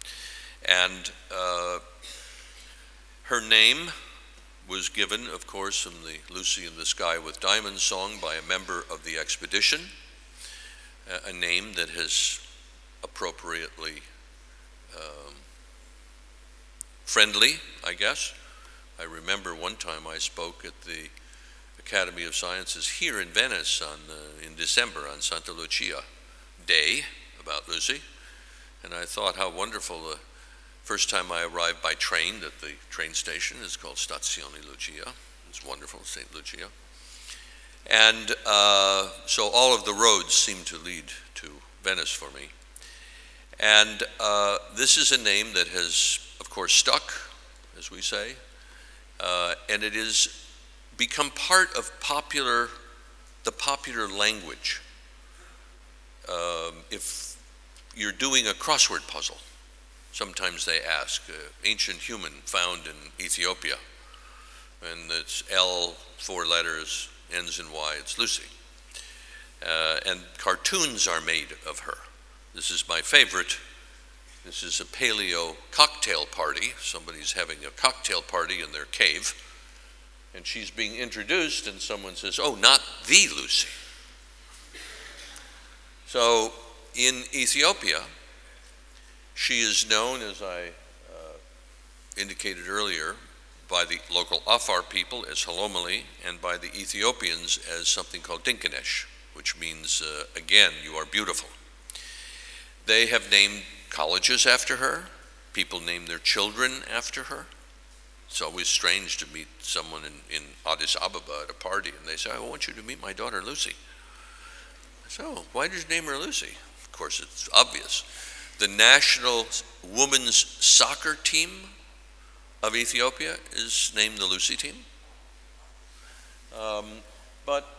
And uh, her name was given, of course, in the Lucy in the Sky with Diamonds song by a member of the expedition, a name that has appropriately um, friendly, I guess. I remember one time I spoke at the Academy of Sciences here in Venice on, uh, in December on Santa Lucia Day about Lucy, and I thought how wonderful. The first time I arrived by train at the train station is called Stazione Lucia. It's wonderful, Saint Lucia. And uh, so all of the roads seem to lead to Venice for me. And uh, this is a name that has, of course, stuck, as we say, uh, and it is become part of popular, the popular language. Um, if you're doing a crossword puzzle, sometimes they ask, uh, ancient human found in Ethiopia, and it's L, four letters, ends in Y, it's Lucy. Uh, and cartoons are made of her. This is my favorite. This is a paleo cocktail party. Somebody's having a cocktail party in their cave, and she's being introduced, and someone says, oh, not the Lucy. So in Ethiopia, She is known, as I uh, indicated earlier, by the local Afar people as Halomali, and by the Ethiopians as something called Dinkinesh, which means, uh, again, you are beautiful. They have named colleges after her. People name their children after her. It's always strange to meet someone in, in Addis Ababa at a party, and they say, I want you to meet my daughter Lucy. So, why did you name her Lucy? Of course, it's obvious. The national women's soccer team of Ethiopia is named the Lucy team. Um, but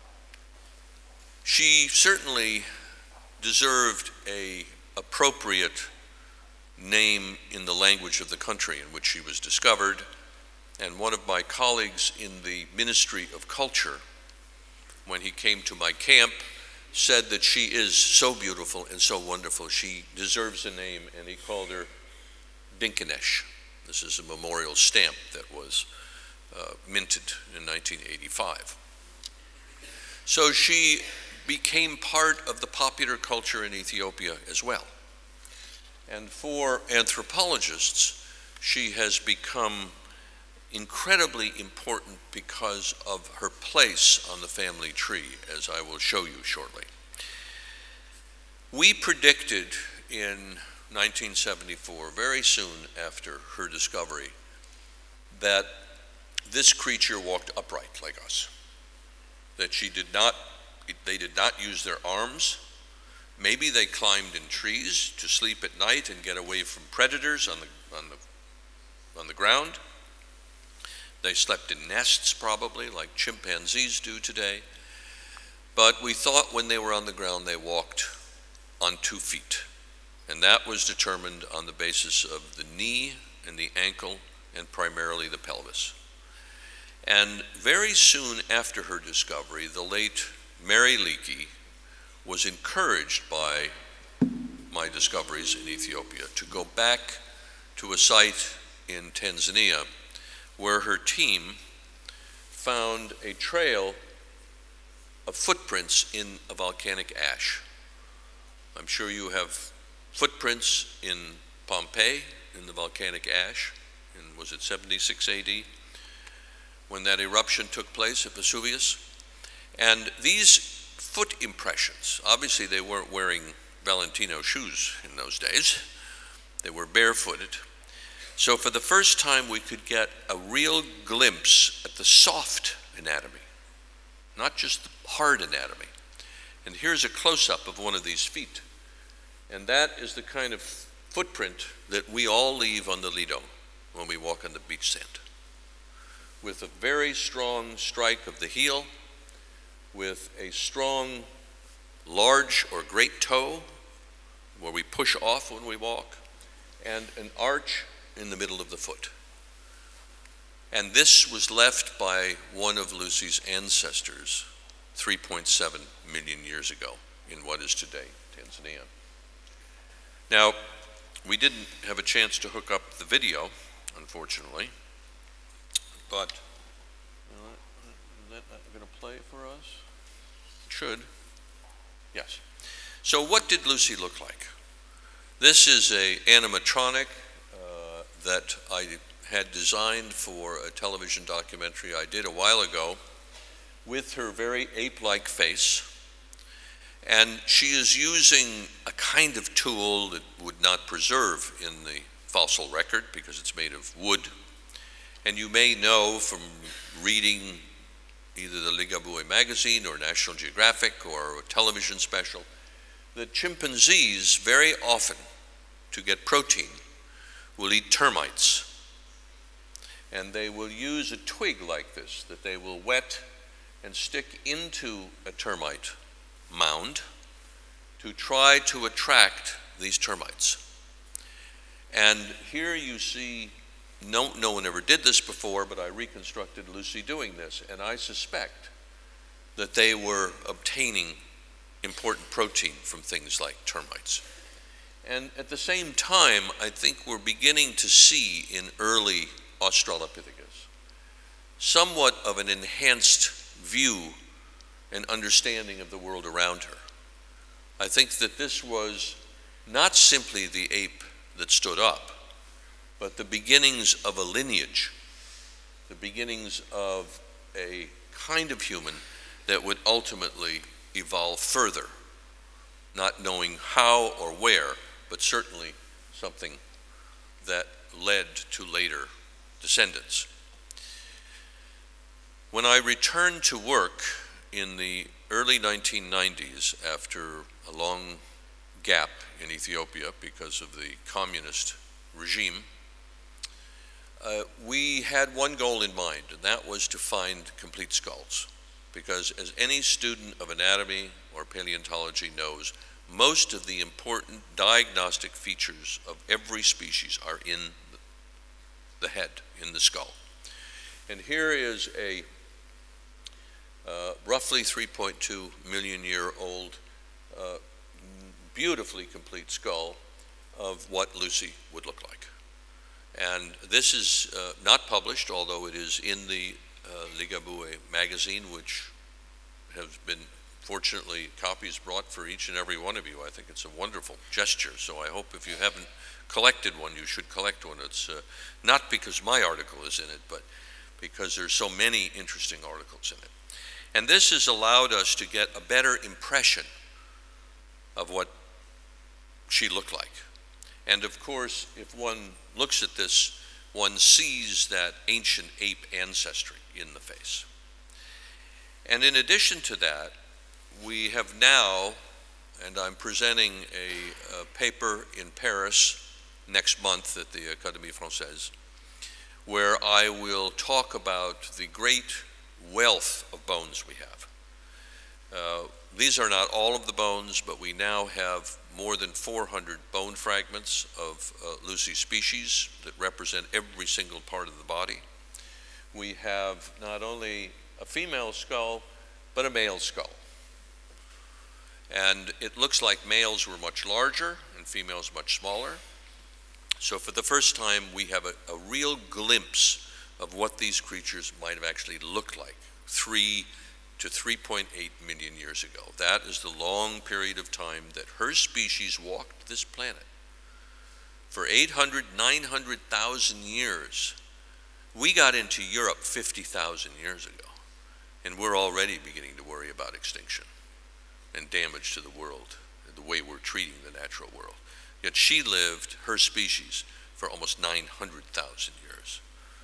she certainly deserved an appropriate name in the language of the country in which she was discovered. And one of my colleagues in the Ministry of Culture, when he came to my camp, said that she is so beautiful and so wonderful, she deserves a name, and he called her Dinkinesh. This is a memorial stamp that was uh, minted in nineteen eighty-five. So she became part of the popular culture in Ethiopia as well. And for anthropologists, she has become incredibly important because of her place on the family tree, as I will show you shortly. We predicted in nineteen seventy-four, very soon after her discovery, that this creature walked upright like us, that she did not, they did not use their arms. Maybe they climbed in trees to sleep at night and get away from predators on the, on the, on the ground. They slept in nests probably, like chimpanzees do today. But we thought when they were on the ground, they walked on two feet. And that was determined on the basis of the knee and the ankle and primarily the pelvis. And very soon after her discovery, the late Mary Leakey was encouraged by my discoveries in Ethiopia to go back to a site in Tanzania where her team found a trail of footprints in a volcanic ash. I'm sure you have footprints in Pompeii in the volcanic ash in, was it seventy-six A D, when that eruption took place at Vesuvius. And these foot impressions, obviously they weren't wearing Valentino shoes in those days, they were barefooted. So for the first time we could get a real glimpse at the soft anatomy, not just the hard anatomy. And here's a close-up of one of these feet. And that is the kind of footprint that we all leave on the Lido when we walk on the beach sand, with a very strong strike of the heel, with a strong, large or great toe, where we push off when we walk, and an arch in the middle of the foot. And this was left by one of Lucy's ancestors three point seven million years ago in what is today Tanzania. Now, we didn't have a chance to hook up the video, unfortunately, but is that not going to play for us? It should. Yes. So what did Lucy look like? This is a animatronic uh, that I had designed for a television documentary I did a while ago with her very ape-like face. And she is using a kind of tool that would not preserve in the fossil record because it's made of wood. And you may know from reading either the Ligabue magazine or National Geographic or a television special that chimpanzees very often, to get protein, will eat termites. And they will use a twig like this that they will wet and stick into a termite mound to try to attract these termites. And here you see, no, no one ever did this before, but I reconstructed Lucy doing this, and I suspect that they were obtaining important protein from things like termites. And at the same time, I think we're beginning to see in early Australopithecus somewhat of an enhanced view and understanding of the world around her. I think that this was not simply the ape that stood up, but the beginnings of a lineage, the beginnings of a kind of human that would ultimately evolve further, not knowing how or where, but certainly something that led to later descendants. When I returned to work in the early nineteen nineties, after a long gap in Ethiopia because of the communist regime, uh, we had one goal in mind, and that was to find complete skulls. Because as any student of anatomy or paleontology knows, most of the important diagnostic features of every species are in the head, in the skull. And here is a uh, roughly three point two million year old, uh, beautifully complete skull of what Lucy would look like. And this is uh, not published, although it is in the uh, Ligabue magazine, which has been fortunately copies brought for each and every one of you. I think it's a wonderful gesture, so I hope if you haven't collected one, you should collect one. It's uh, not because my article is in it, but because there's so many interesting articles in it. And this has allowed us to get a better impression of what she looked like. And of course, if one looks at this, one sees that ancient ape ancestry in the face. And in addition to that, we have now, and I'm presenting a, a paper in Paris next month at the Académie Française, where I will talk about the great wealth of bones we have. Uh, these are not all of the bones, but we now have more than four hundred bone fragments of uh, Lucy species that represent every single part of the body. We have not only a female skull, but a male skull. And it looks like males were much larger and females much smaller. So for the first time, we have a, a real glimpse of what these creatures might have actually looked like three to three point eight million years ago. That is the long period of time that her species walked this planet. For eight hundred, nine hundred thousand years, we got into Europe fifty thousand years ago, and we're already beginning to worry about extinction and damage to the world, the way we're treating the natural world. Yet she lived, her species, for almost nine hundred thousand years.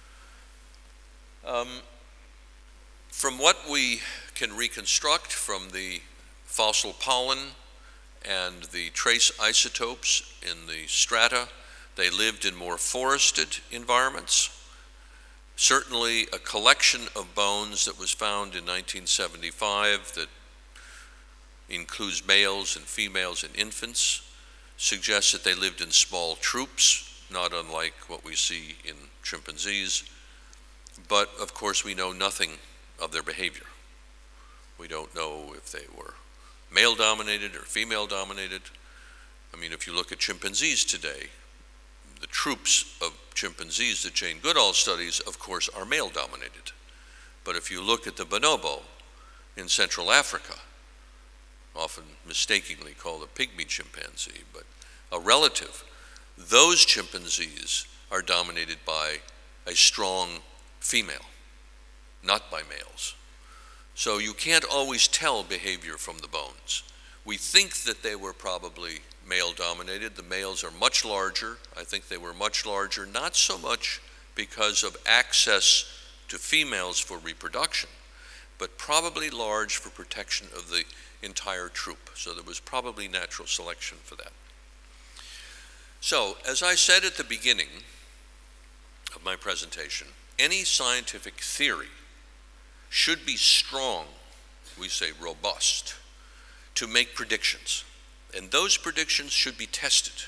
Um, from what we can reconstruct from the fossil pollen and the trace isotopes in the strata, they lived in more forested environments. Certainly a collection of bones that was found in nineteen seventy-five that includes males and females and infants suggests that they lived in small troops, not unlike what we see in chimpanzees. But of course we know nothing of their behavior. We don't know if they were male dominated or female dominated. I mean, if you look at chimpanzees today, the troops of chimpanzees that Jane Goodall studies, of course, are male dominated. But if you look at the bonobo in Central Africa, often mistakenly called a pygmy chimpanzee, but a relative, those chimpanzees are dominated by a strong female, not by males. So you can't always tell behavior from the bones. We think that they were probably male dominated. The males are much larger. I think they were much larger, not so much because of access to females for reproduction, but probably large for protection of the entire troop. So there was probably natural selection for that. So, as I said at the beginning of my presentation, any scientific theory should be strong, we say robust, to make predictions. And those predictions should be tested.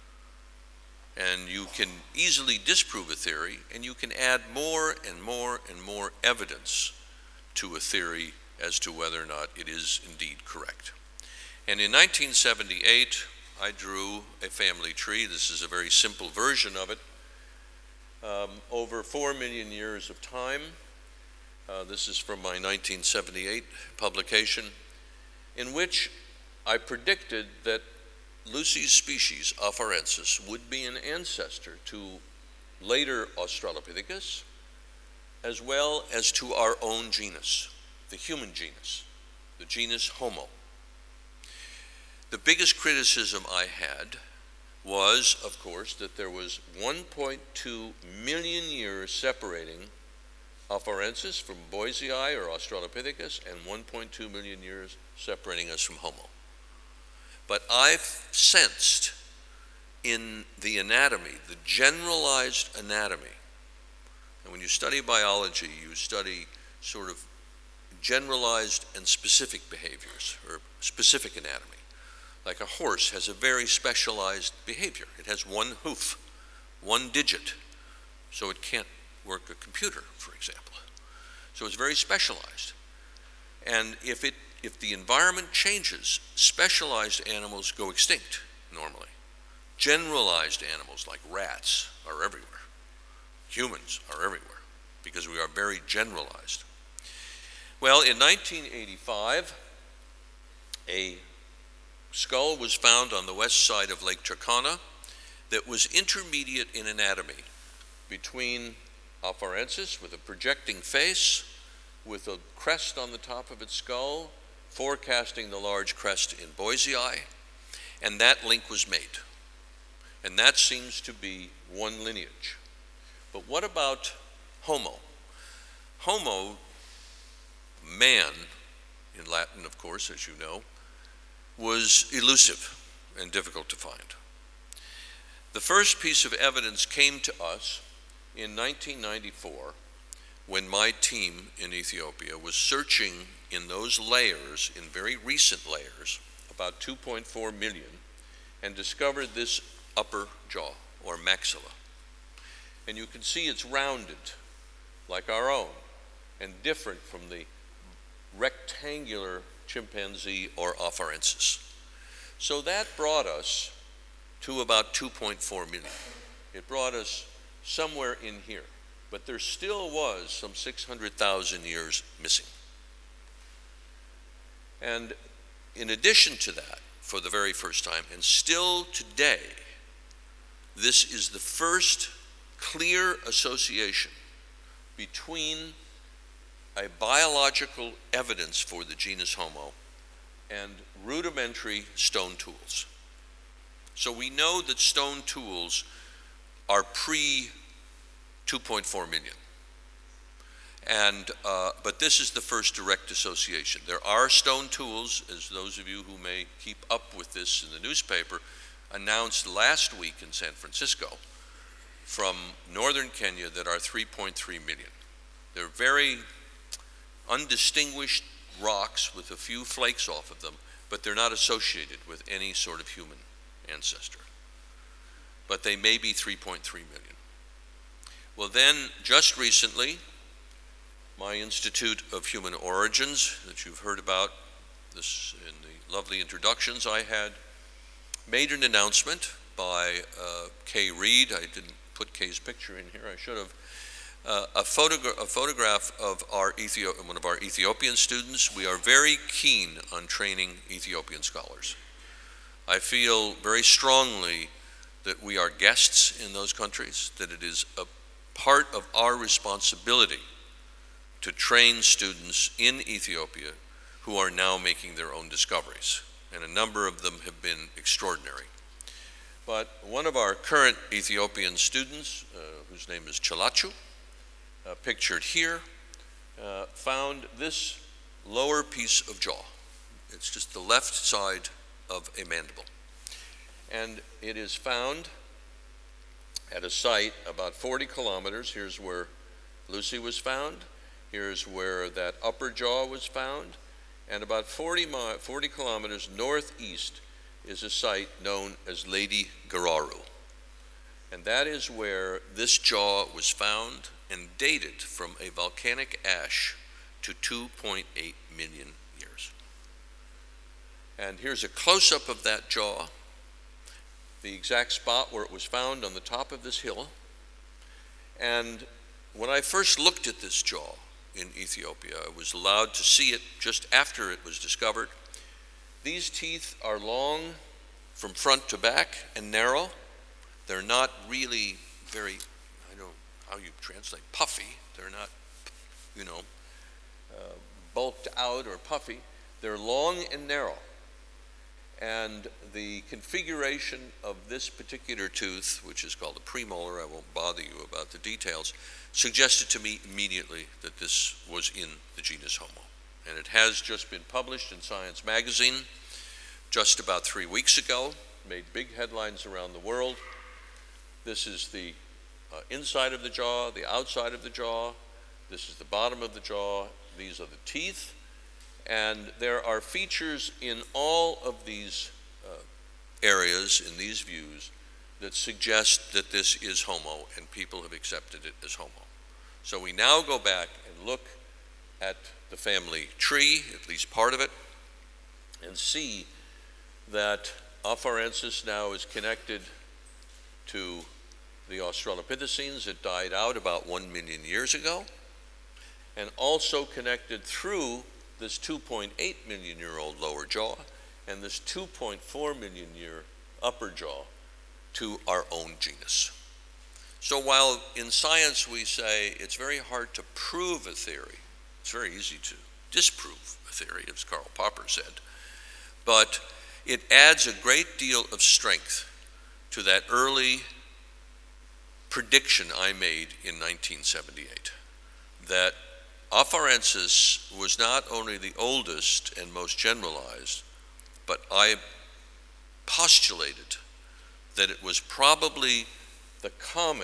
And you can easily disprove a theory, and you can add more and more and more evidence to a theory as to whether or not it is indeed correct. And in nineteen seventy-eight, I drew a family tree. This is a very simple version of it. Um, over four million years of time. Uh, this is from my nineteen seventy-eight publication, in which I predicted that Lucy's species, Afarensis, would be an ancestor to later Australopithecus, as well as to our own genus, the human genus, the genus Homo. The biggest criticism I had was, of course, that there was one point two million years separating Afarensis from Boisei or Australopithecus, and one point two million years separating us from Homo. But I've sensed in the anatomy, the generalized anatomy, and when you study biology, you study sort of generalized and specific behaviors, or specific anatomy. Like a horse has a very specialized behavior. It has one hoof, one digit, so it can't work a computer, for example. So it's very specialized. And if, it, if the environment changes, specialized animals go extinct normally. Generalized animals like rats are everywhere. Humans are everywhere because we are very generalized. Well, in nineteen eighty-five, a skull was found on the west side of Lake Turkana that was intermediate in anatomy between Afarensis with a projecting face, with a crest on the top of its skull, forecasting the large crest in Boisei, and that link was made. And that seems to be one lineage. But what about Homo? Homo, man, in Latin, of course, as you know, was elusive and difficult to find. The first piece of evidence came to us in nineteen ninety-four when my team in Ethiopia was searching in those layers, in very recent layers, about two point four million, and discovered this upper jaw, or maxilla. And you can see it's rounded, like our own, and different from the rectangular chimpanzee or Afarensis. So that brought us to about two point four million. It brought us somewhere in here, but there still was some six hundred thousand years missing. And in addition to that, for the very first time, and still today, this is the first clear association between a biological evidence for the genus Homo and rudimentary stone tools. So we know that stone tools are pre two point four million. And, uh, but this is the first direct association. There are stone tools, as those of you who may keep up with this in the newspaper, announced last week in San Francisco from northern Kenya that are three point three million. They're very undistinguished rocks with a few flakes off of them, but they're not associated with any sort of human ancestor. But they may be three point three million. Well then, just recently, my Institute of Human Origins, that you've heard about this in the lovely introductions I had, made an announcement by uh, Kay Reed. I didn't put Kay's picture in here, I should have. Uh, a, photogra a photograph of our Ethio one of our Ethiopian students. We are very keen on training Ethiopian scholars. I feel very strongly that we are guests in those countries, that it is a part of our responsibility to train students in Ethiopia who are now making their own discoveries, and a number of them have been extraordinary. But one of our current Ethiopian students, uh, whose name is Chalachu, uh, pictured here, uh, found this lower piece of jaw. It's just the left side of a mandible. And it is found at a site about forty kilometers. Here's where Lucy was found. Here's where that upper jaw was found. And about forty, forty kilometers northeast is a site known as Lady Gararu. And that is where this jaw was found and dated from a volcanic ash to two point eight million years. And here's a close-up of that jaw, the exact spot where it was found on the top of this hill. And when I first looked at this jaw in Ethiopia, I was allowed to see it just after it was discovered. These teeth are long, from front to back and narrow. They're not really very, I don't know how you translate, puffy. They're not, you know, uh, bulked out or puffy. They're long and narrow. And the configuration of this particular tooth, which is called a premolar, I won't bother you about the details, suggested to me immediately that this was in the genus Homo. And it has just been published in Science magazine just about three weeks ago, made big headlines around the world. This is the uh, inside of the jaw, the outside of the jaw. This is the bottom of the jaw. These are the teeth. And there are features in all of these uh, areas, in these views, that suggest that this is Homo, and people have accepted it as Homo. So we now go back and look at the family tree, at least part of it, and see that Afarensis now is connected to the Australopithecines. It died out about one million years ago, and also connected through this two point eight million year old lower jaw and this two point four million year upper jaw to our own genus. So while in science we say it's very hard to prove a theory, it's very easy to disprove a theory, as Karl Popper said, but it adds a great deal of strength to that early prediction I made in nineteen seventy-eight, that Afarensis was not only the oldest and most generalized, but I postulated that it was probably the common,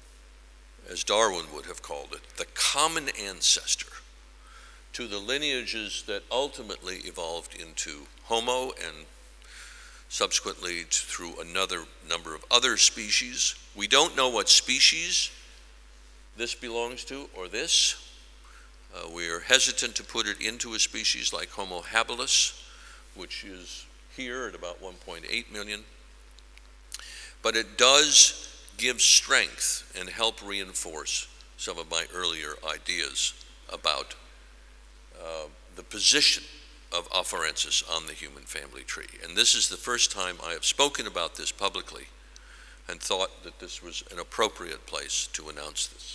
as Darwin would have called it, the common ancestor to the lineages that ultimately evolved into Homo and subsequently through another number of other species. We don't know what species this belongs to or this. Uh, we are hesitant to put it into a species like Homo habilis, which is here at about one point eight million. But it does give strength and help reinforce some of my earlier ideas about uh, the position of Afarensis on the human family tree. And this is the first time I have spoken about this publicly and thought that this was an appropriate place to announce this.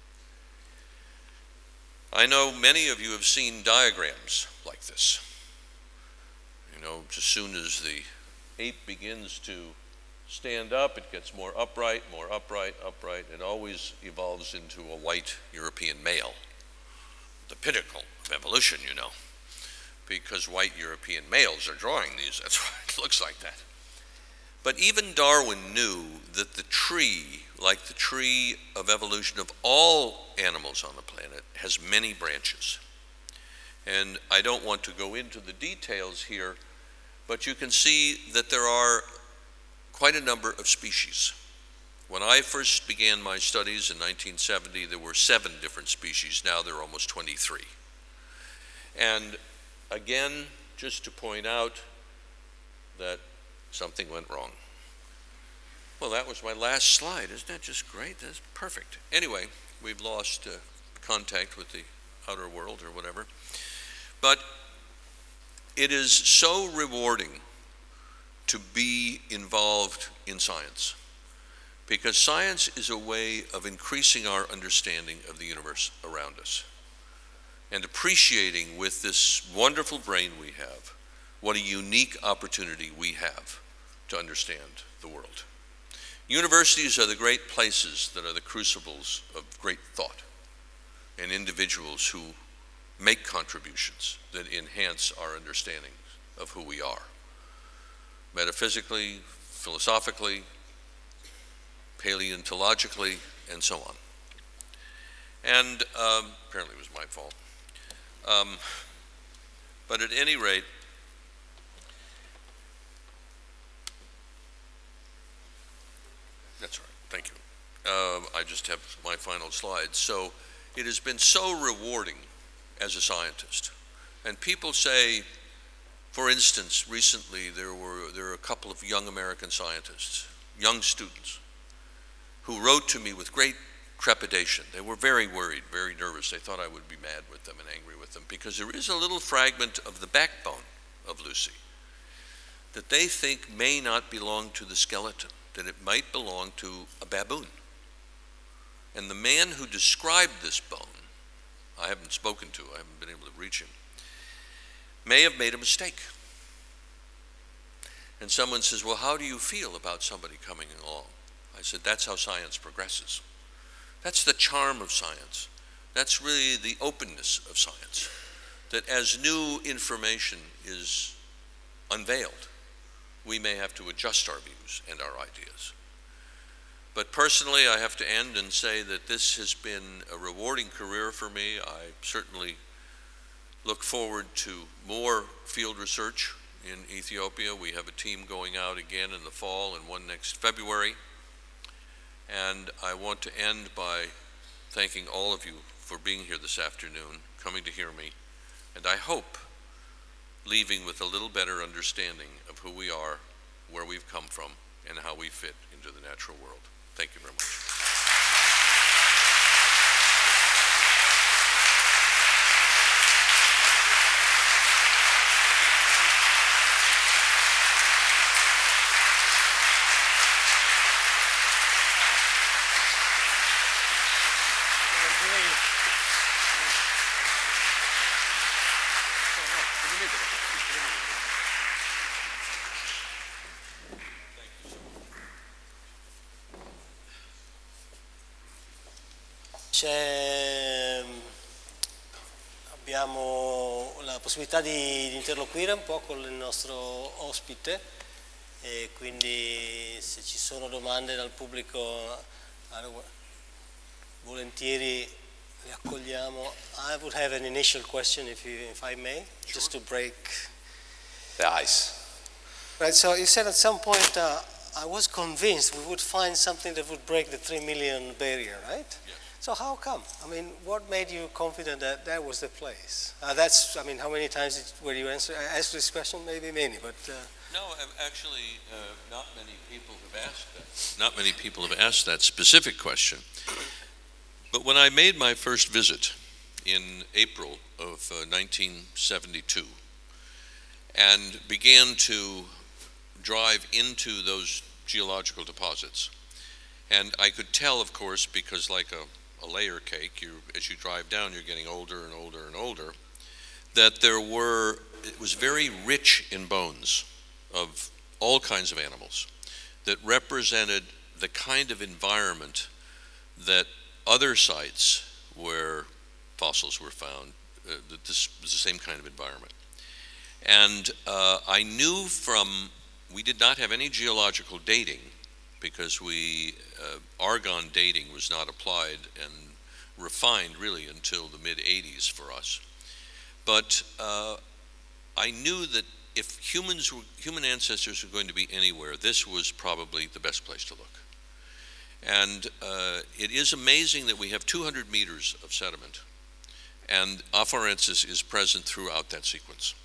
I know many of you have seen diagrams like this. You know, as soon as the ape begins to stand up, it gets more upright, more upright, upright. It always evolves into a white European male. The pinnacle of evolution, you know, because white European males are drawing these. That's why it looks like that. But even Darwin knew that the tree, like the tree of evolution of all animals on the planet, has many branches. And I don't want to go into the details here, but you can see that there are quite a number of species. When I first began my studies in nineteen seventy, there were seven different species. Now there are almost twenty-three. And again, just to point out that something went wrong. Well, that was my last slide. Isn't that just great? That's perfect. Anyway, we've lost uh, contact with the outer world or whatever. But it is so rewarding to be involved in science, because science is a way of increasing our understanding of the universe around us and appreciating with this wonderful brain we have what a unique opportunity we have to understand the world. Universities are the great places that are the crucibles of great thought and individuals who make contributions that enhance our understanding of who we are, metaphysically, philosophically, paleontologically, and so on. And um, apparently it was my fault. Um, but at any rate, that's all right, thank you. Uh, I just have my final slide. So it has been so rewarding as a scientist. And people say, for instance, recently there were, there were a couple of young American scientists, young students, who wrote to me with great trepidation. They were very worried, very nervous. They thought I would be mad with them and angry with them, because there is a little fragment of the backbone of Lucy that they think may not belong to the skeleton, that it might belong to a baboon. And the man who described this bone, I haven't spoken to, I haven't been able to reach him, may have made a mistake. And someone says, well, how do you feel about somebody coming along? I said, that's how science progresses. That's the charm of science. That's really the openness of science. That as new information is unveiled, we may have to adjust our views and our ideas. But personally, I have to end and say that this has been a rewarding career for me. I certainly look forward to more field research in Ethiopia. We have a team going out again in the fall and one next February. And I want to end by thanking all of you for being here this afternoon, coming to hear me, and I hope leaving with a little better understanding of who we are, where we've come from, and how we fit into the natural world. Thank you very much. Abbiamo la possibilità di, di interloquire un po' con il nostro ospite e quindi se ci sono domande dal pubblico volentieri le accogliamo. I would have an initial question if, you, if I may, sure. Just to break the ice. Right, so you said at some point uh, I was convinced we would find something that would break the three million barrier, right? Yes. So how come? I mean, what made you confident that that was the place? Uh, that's, I mean, how many times did, were you answer, asked this question? Maybe many, but... Uh, no, actually, uh, not many people have asked that. Not many people have asked that specific question. But when I made my first visit in April of uh, nineteen seventy-two and began to drive into those geological deposits, and I could tell, of course, because like a a layer cake, you, as you drive down, you're getting older and older and older, that there were, it was very rich in bones of all kinds of animals that represented the kind of environment that other sites where fossils were found, uh, that this was the same kind of environment. And uh, I knew from, we did not have any geological dating because we, uh, argon dating was not applied and refined really until the mid eighties for us. But uh, I knew that if humans were, human ancestors were going to be anywhere, this was probably the best place to look. And uh, it is amazing that we have two hundred meters of sediment, and Afarensis is present throughout that sequence.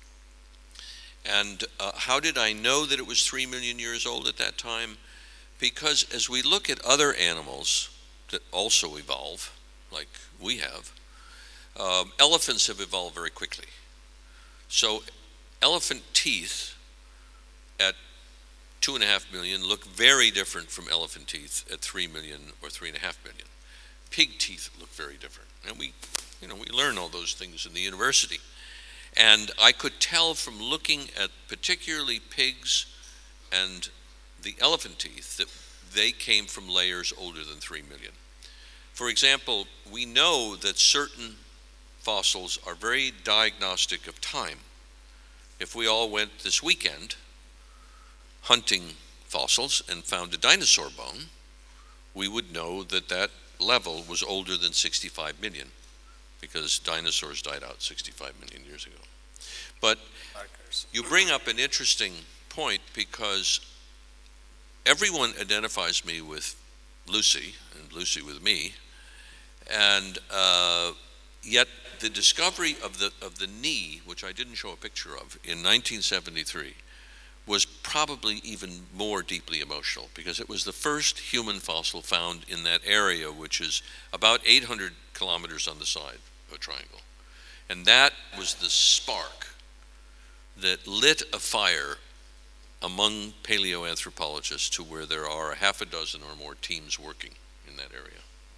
And uh, how did I know that it was three million years old at that time? Because as we look at other animals that also evolve, like we have, um, elephants have evolved very quickly. So elephant teeth at two and a half million look very different from elephant teeth at three million or three and a half million. Pig teeth look very different. And we, you know, we learn all those things in the university. And I could tell from looking at particularly pigs and the elephant teeth that they came from layers older than three million. For example, we know that certain fossils are very diagnostic of time. If we all went this weekend hunting fossils and found a dinosaur bone, we would know that that level was older than sixty-five million because dinosaurs died out sixty-five million years ago. But you bring up an interesting point because everyone identifies me with Lucy, and Lucy with me, and uh, yet the discovery of the, of the knee, which I didn't show a picture of, in nineteen seventy-three, was probably even more deeply emotional because it was the first human fossil found in that area, which is about eight hundred kilometers on the side of a triangle. And that was the spark that lit a fire among paleoanthropologists to where there are a half a dozen or more teams working in that area.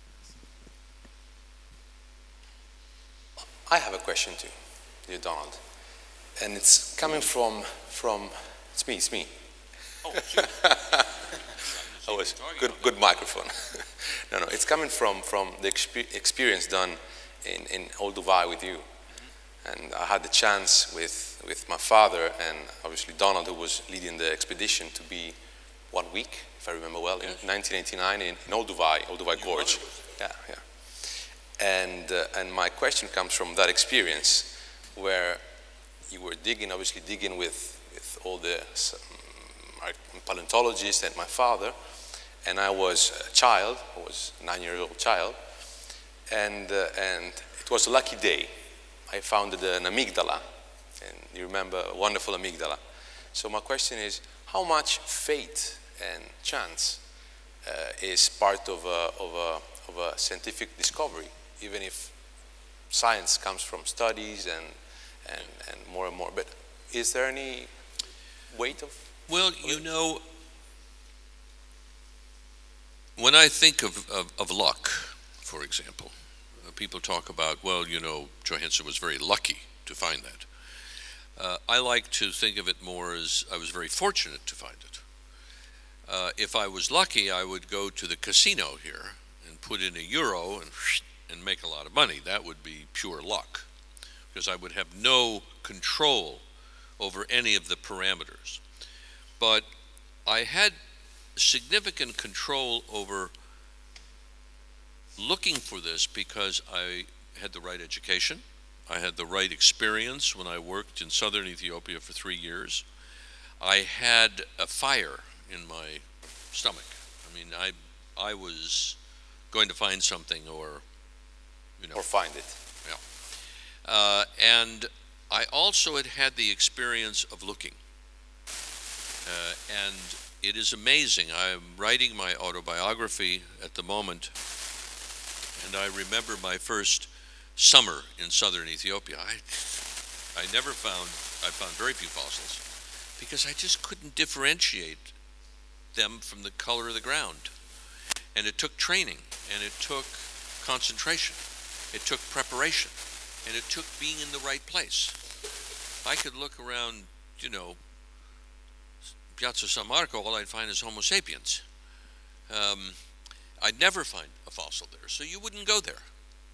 I have a question too, dear Donald, and it's coming from, from it's me, it's me. Oh, that was good, good microphone. no, no, it's coming from, from the exper experience done in, in Olduvai with you. And I had the chance with, with my father and obviously Donald, who was leading the expedition, to be one week, if I remember well, in yes. nineteen eighty-nine in, in Olduvai, Olduvai Gorge. Yeah, yeah. And, uh, and my question comes from that experience where you were digging, obviously digging with, with all the um, paleontologists and my father, and I was a child, I was a nine-year-old child, and, uh, and it was a lucky day. I found an amygdala, and you remember a wonderful amygdala. So my question is, how much fate and chance uh, is part of a, of, a, of a scientific discovery, even if science comes from studies and, and, and more and more, but is there any weight of? Well, you know, when I think of, of, of luck, for example, uh, people talk about, well, you know, Johansen was very lucky to find that. Uh, I like to think of it more as I was very fortunate to find it. Uh, if I was lucky, I would go to the casino here and put in a euro and, and make a lot of money. That would be pure luck, because I would have no control over any of the parameters. But I had significant control over looking for this because I had the right education. I had the right experience when I worked in southern Ethiopia for three years. I had a fire in my stomach. I mean, I, I was going to find something or, you know. Or find it. Yeah. Uh, and I also had had the experience of looking. Uh, and it is amazing. I'm writing my autobiography at the moment, and I remember my first summer in southern Ethiopia. I, I never found, I found very few fossils because I just couldn't differentiate them from the color of the ground. And it took training, and it took concentration, it took preparation, and it took being in the right place. I could look around, you know, Piazza San Marco, all I'd find is Homo sapiens. Um, I'd never find a fossil there, so you wouldn't go there.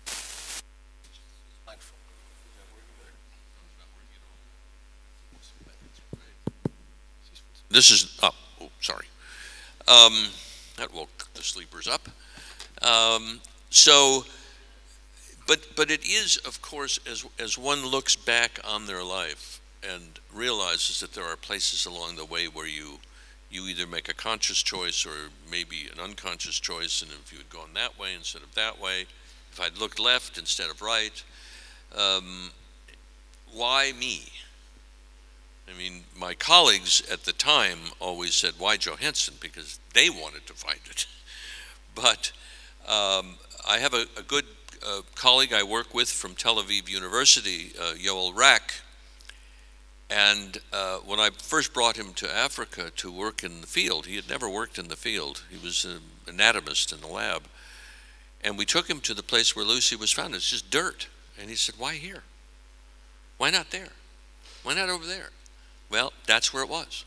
This is, oh, oh sorry. Um, that woke the sleepers up. Um, so, but, but it is, of course, as, as one looks back on their life and realizes that there are places along the way where you, you either make a conscious choice or maybe an unconscious choice, and if you had gone that way instead of that way, if I'd looked left instead of right, um, why me? I mean, my colleagues at the time always said, why Johansen? Because they wanted to find it. But um, I have a, a good uh, colleague I work with from Tel Aviv University, uh, Yoel Rak, and uh, when I first brought him to Africa to work in the field, he had never worked in the field. He was an anatomist in the lab. And we took him to the place where Lucy was found. It's just dirt. And he said, why here? Why not there? Why not over there? Well, that's where it was.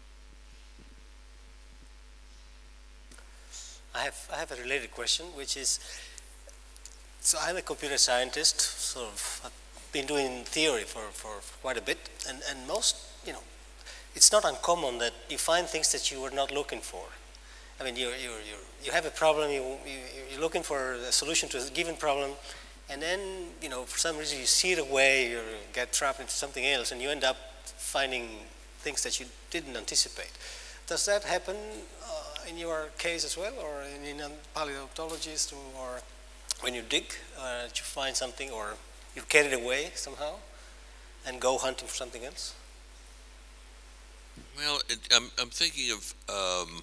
I have, I have a related question, which is, so I'm a computer scientist, sort of, I've been doing theory for, for quite a bit, and, and most, you know, it's not uncommon that you find things that you were not looking for. I mean, you're, you're, you're, you have a problem, you, you, you're looking for a solution to a given problem, and then, you know, for some reason you see it away, you get trapped into something else, and you end up finding things that you didn't anticipate. Does that happen uh, in your case as well, or in, in paleontologists, or when you dig, uh, that you find something, or you carry it away somehow and go hunting for something else? Well, it, I'm, I'm thinking of um,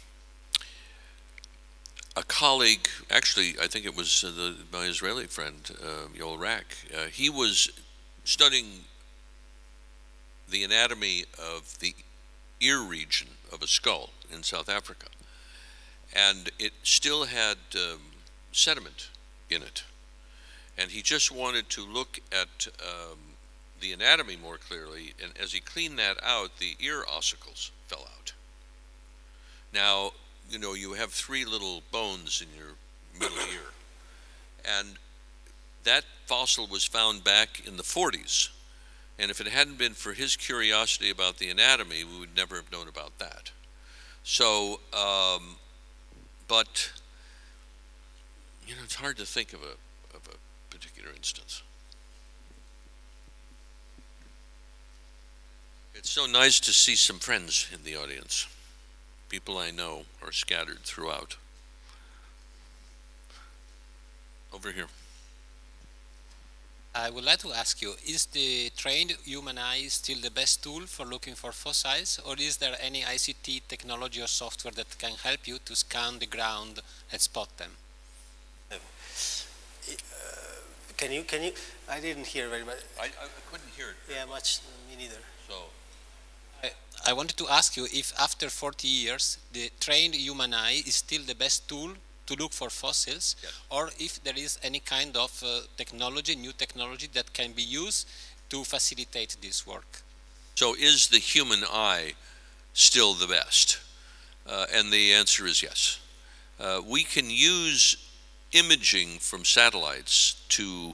a colleague, actually, I think it was uh, the, my Israeli friend, uh, Yoel Rak. Uh, he was studying the anatomy of the ear region of a skull in South Africa. And it still had um, sediment in it. And he just wanted to look at um, the anatomy more clearly, and as he cleaned that out, the ear ossicles fell out. Now, you know, you have three little bones in your middle ear, and that fossil was found back in the forties, and if it hadn't been for his curiosity about the anatomy, we would never have known about that. So, um, but, you know, it's hard to think of a, of a particular instance. It's so nice to see some friends in the audience. People I know are scattered throughout. Over here. I would like to ask you, is the trained human eye still the best tool for looking for fossils, or is there any I C T technology or software that can help you to scan the ground and spot them? Uh, can you, can you, I didn't hear very much. I, I couldn't hear it. Yeah, much, me neither. So, I, I wanted to ask you if after forty years, the trained human eye is still the best tool to look for fossils, yes, or if there is any kind of uh, technology, new technology that can be used to facilitate this work. so is the human eye still the best? Uh, and the answer is yes. Uh, we can use imaging from satellites to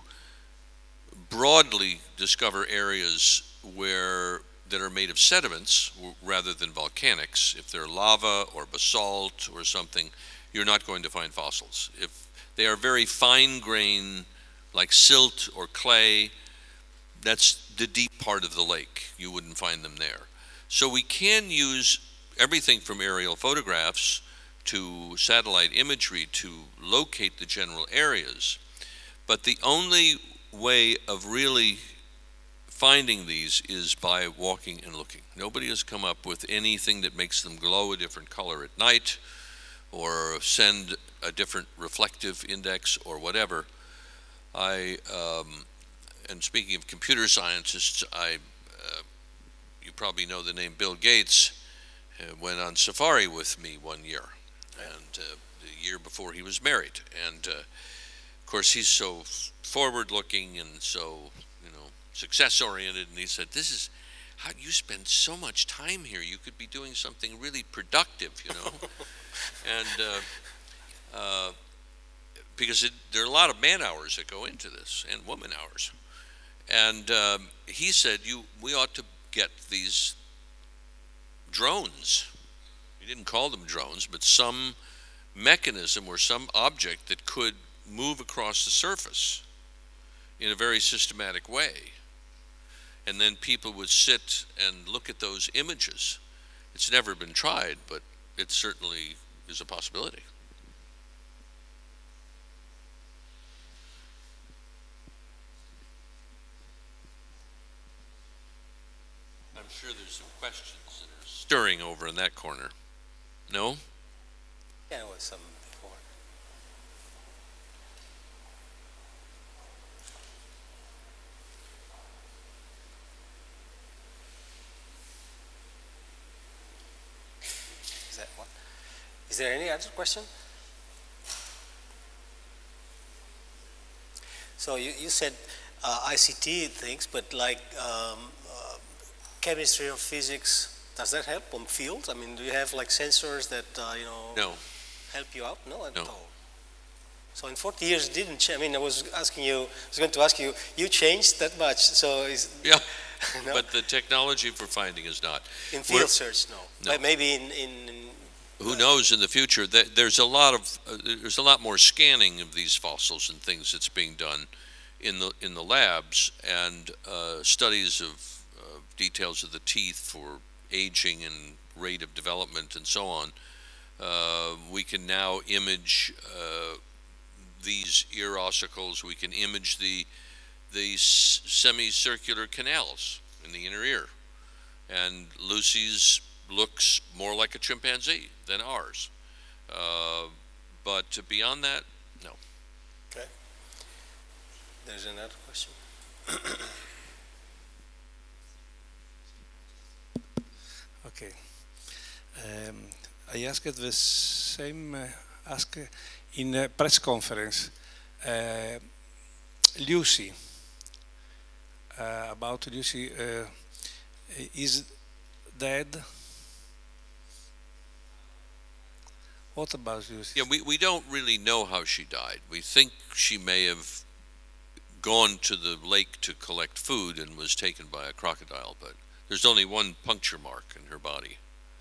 broadly discover areas where that are made of sediments rather than volcanics. If they're lava or basalt or something, you're not going to find fossils. If they are very fine grain, like silt or clay, that's the deep part of the lake. You wouldn't find them there. So we can use everything from aerial photographs to satellite imagery to locate the general areas. But the only way of really finding these is by walking and looking. Nobody has come up with anything that makes them glow a different color at night, or send a different reflective index or whatever. I, um, and speaking of computer scientists, I, uh, you probably know the name Bill Gates, uh, went on safari with me one year, and uh, the year before he was married. And uh, of course he's so forward-looking and so, you know, success-oriented, and he said, this is, how do you spend so much time here? You could be doing something really productive, you know. And uh, uh, because it, there are a lot of man hours that go into this, and woman hours. And um, he said, "You, we ought to get these drones." He didn't call them drones, but some mechanism or some object that could move across the surface in a very systematic way. And then people would sit and look at those images. It's never been tried, but it certainly is a possibility. I'm sure there's some questions that are stirring over in that corner. No? Yeah, there was some before. Is that one? Is there any other question? So you, you said uh, I C T things, but like um, uh, chemistry or physics, does that help on field? I mean, do you have like sensors that, uh, you know, No. help you out? No, at No. all. So in forty years, it didn't change. I mean, I was asking you, I was going to ask you, you changed that much. So is, Yeah, no? but the technology for finding is not. in field We're- search, no. No. But maybe in, in, in Who knows in the future? That there's a lot of uh, there's a lot more scanning of these fossils and things that's being done in the in the labs, and uh, studies of uh, details of the teeth for aging and rate of development and so on. Uh, we can now image uh, these ear ossicles. We can image the the semicircular canals in the inner ear, and Lucy's looks more like a chimpanzee than ours. Uh, but beyond that, no. Okay. There's another question. Okay. Um, I asked the same uh, ask in a press conference. Uh, Lucy, uh, about Lucy, uh, is dead. What about Lucy? Yeah, we, we don't really know how she died. We think she may have gone to the lake to collect food and was taken by a crocodile, but there's only one puncture mark in her body.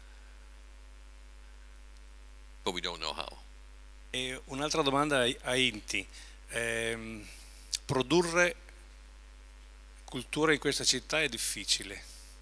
But we don't know how. E un'altra domanda a Inti. Ehm, produrre cultura in questa città è difficile.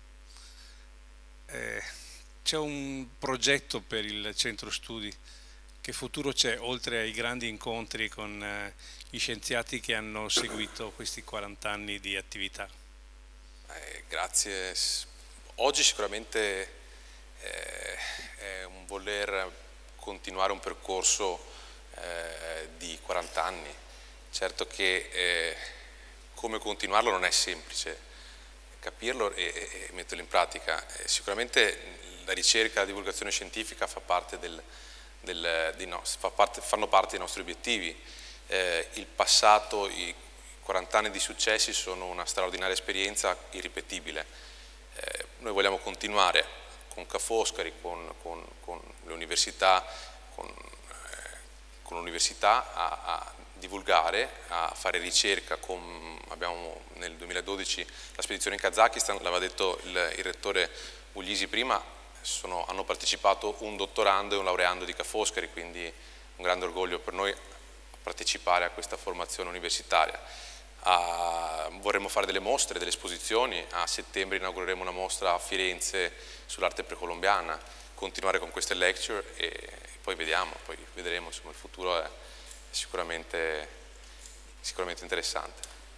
Eh, c'è un progetto per il centro studi? Che futuro c'è, oltre ai grandi incontri con eh, gli scienziati che hanno seguito questi quaranta anni di attività? Eh, grazie. Oggi sicuramente eh, è un voler continuare un percorso eh, di quaranta anni. Certo che eh, come continuarlo non è semplice, capirlo e, e metterlo in pratica. Eh, sicuramente la ricerca e la divulgazione scientifica fa parte del, del, di no, fa parte, fanno parte dei nostri obiettivi. Eh, il passato, i quaranta anni di successi sono una straordinaria esperienza irripetibile. Eh, noi vogliamo continuare con Ca' Foscari, con, con, con le università, con, eh, con l'università a, a divulgare, a fare ricerca. Con, abbiamo nel duemiladodici la spedizione in Kazakistan, l'aveva detto il, il rettore Puglisi prima, sono, hanno partecipato un dottorando e un laureando di Ca' Foscari, quindi un grande orgoglio per noi partecipare a questa formazione universitaria. Ah, vorremmo fare delle mostre, delle esposizioni. A settembre inaugureremo una mostra a Firenze sull'arte precolombiana, continuare con queste lecture e, e poi vediamo, poi vedremo, insomma il futuro è, è sicuramente, sicuramente interessante.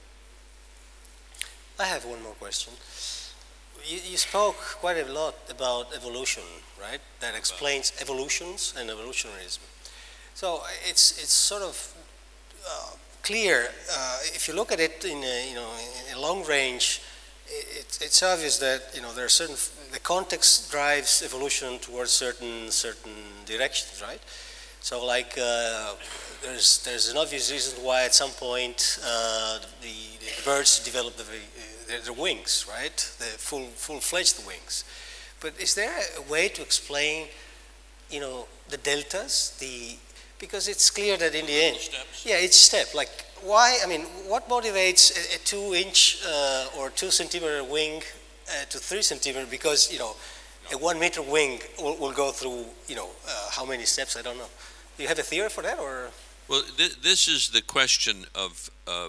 I have one more question. You, you spoke quite a lot about evolution, right? That explains evolutions and evolutionarism. So it's it's sort of uh, clear uh, if you look at it in a, you know in a long range. It, it's obvious that you know there are certain the context drives evolution towards certain certain directions, right? So like uh, there's there's an obvious reason why at some point uh, the, the birds develop the, their, their wings, right? The full full-fledged wings. But is there a way to explain, you know, the deltas, the because it's clear that in the end, Steps. yeah, each step. Like why? I mean, what motivates a, a two-inch uh, or two-centimeter wing uh, to three centimeter? Because you know, no. a one-meter wing will, will go through you know uh, how many steps? I don't know. Do you have a theory for that, or? Well, th this is the question of, uh,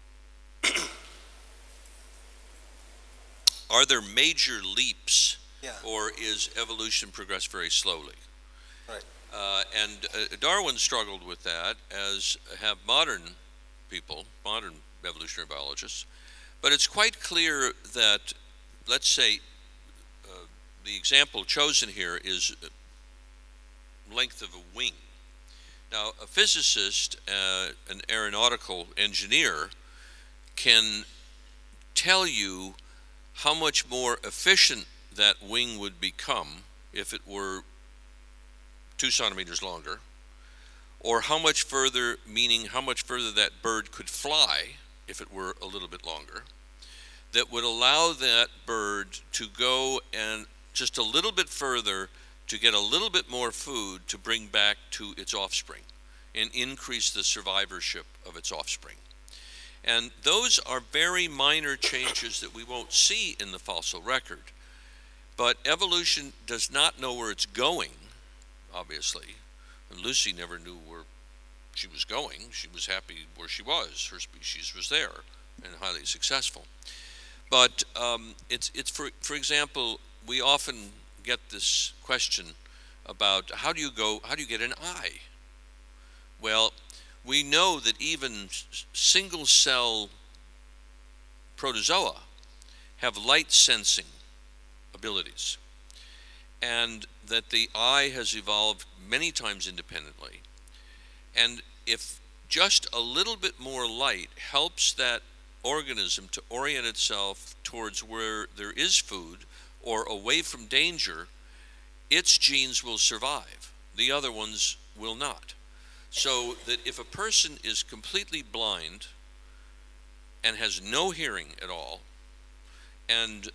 are there major leaps, Yeah. or is evolution progress very slowly? Right. Uh, and uh, Darwin struggled with that, as have modern people, modern evolutionary biologists. But it's quite clear that, let's say, uh, the example chosen here is length of a wing. Now, a physicist, uh, an aeronautical engineer, can tell you how much more efficient that wing would become if it were two centimeters longer, or how much further, meaning how much further that bird could fly if it were a little bit longer, that would allow that bird to go and just a little bit further to get a little bit more food to bring back to its offspring and increase the survivorship of its offspring. And those are very minor changes that we won't see in the fossil record. But evolution does not know where it's going, obviously. And Lucy never knew where she was going. She was happy where she was. Her species was there and highly successful. But um, it's, it's for, for example, we often get this question about how do you go, how do you get an eye? Well, we know that even single cell protozoa have light sensing abilities, and that the eye has evolved many times independently. And if just a little bit more light helps that organism to orient itself towards where there is food or away from danger, its genes will survive. The other ones will not. So that if a person is completely blind and has no hearing at all and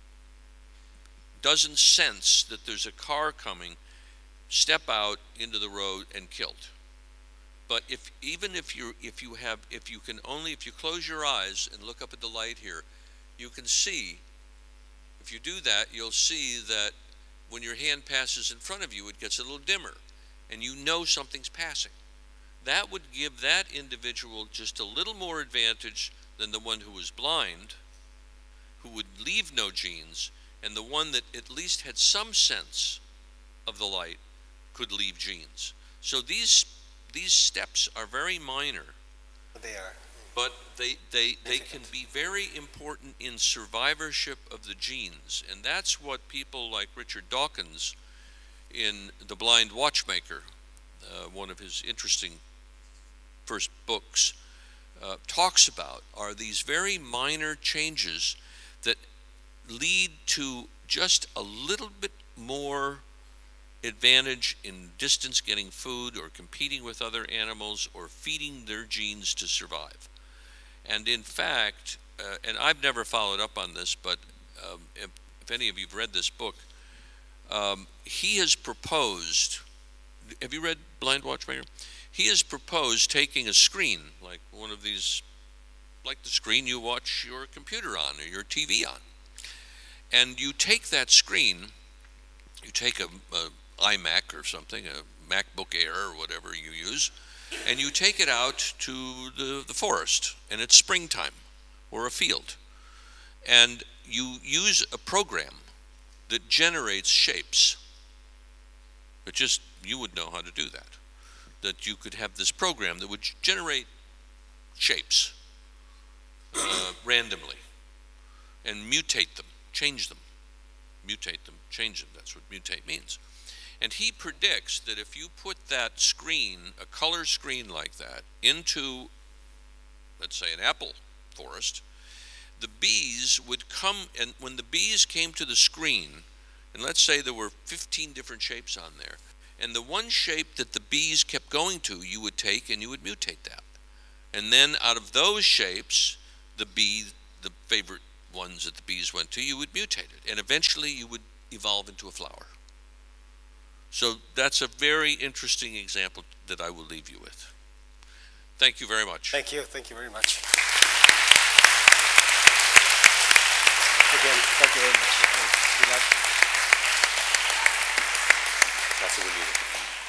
doesn't sense that there's a car coming, step out into the road and killed. But if even if you if you have if you can only if you close your eyes and look up at the light here, you can see. If you do that, you'll see that when your hand passes in front of you, it gets a little dimmer, and you know something's passing. That would give that individual just a little more advantage than the one who was blind, who would leave no genes, and the one that at least had some sense of the light could leave genes. So these these steps are very minor. They are. But they, they, they can be very important in survivorship of the genes. And that's what people like Richard Dawkins in The Blind Watchmaker, uh, one of his interesting first books, uh, talks about, are these very minor changes that lead to just a little bit more advantage in distance getting food or competing with other animals or feeding their genes to survive. And in fact, uh, and I've never followed up on this, but um, if, if any of you have read this book, um, he has proposed, have you read Blind Watchmaker? He has proposed taking a screen, like one of these, like the screen you watch your computer on or your T V on. And you take that screen, you take a, a iMac or something, a MacBook Air or whatever you use, and you take it out to the, the forest, and it's springtime, or a field. And you use a program that generates shapes. It just, you would know how to do that. That you could have this program that would generate shapes uh, randomly, and mutate them, change them. Mutate them, change them, that's what mutate means. And he predicts that if you put that screen, a color screen like that, into, let's say, an apple forest, the bees would come, and when the bees came to the screen, and let's say there were fifteen different shapes on there, and the one shape that the bees kept going to, you would take and you would mutate that. And then out of those shapes, the bee, the favorite ones that the bees went to, you would mutate it. And eventually you would evolve into a flower. So that's a very interesting example that I will leave you with. Thank you very much. Thank you. Thank you very much. Again, thank you very much. Good luck. Grazie, Guglielmo.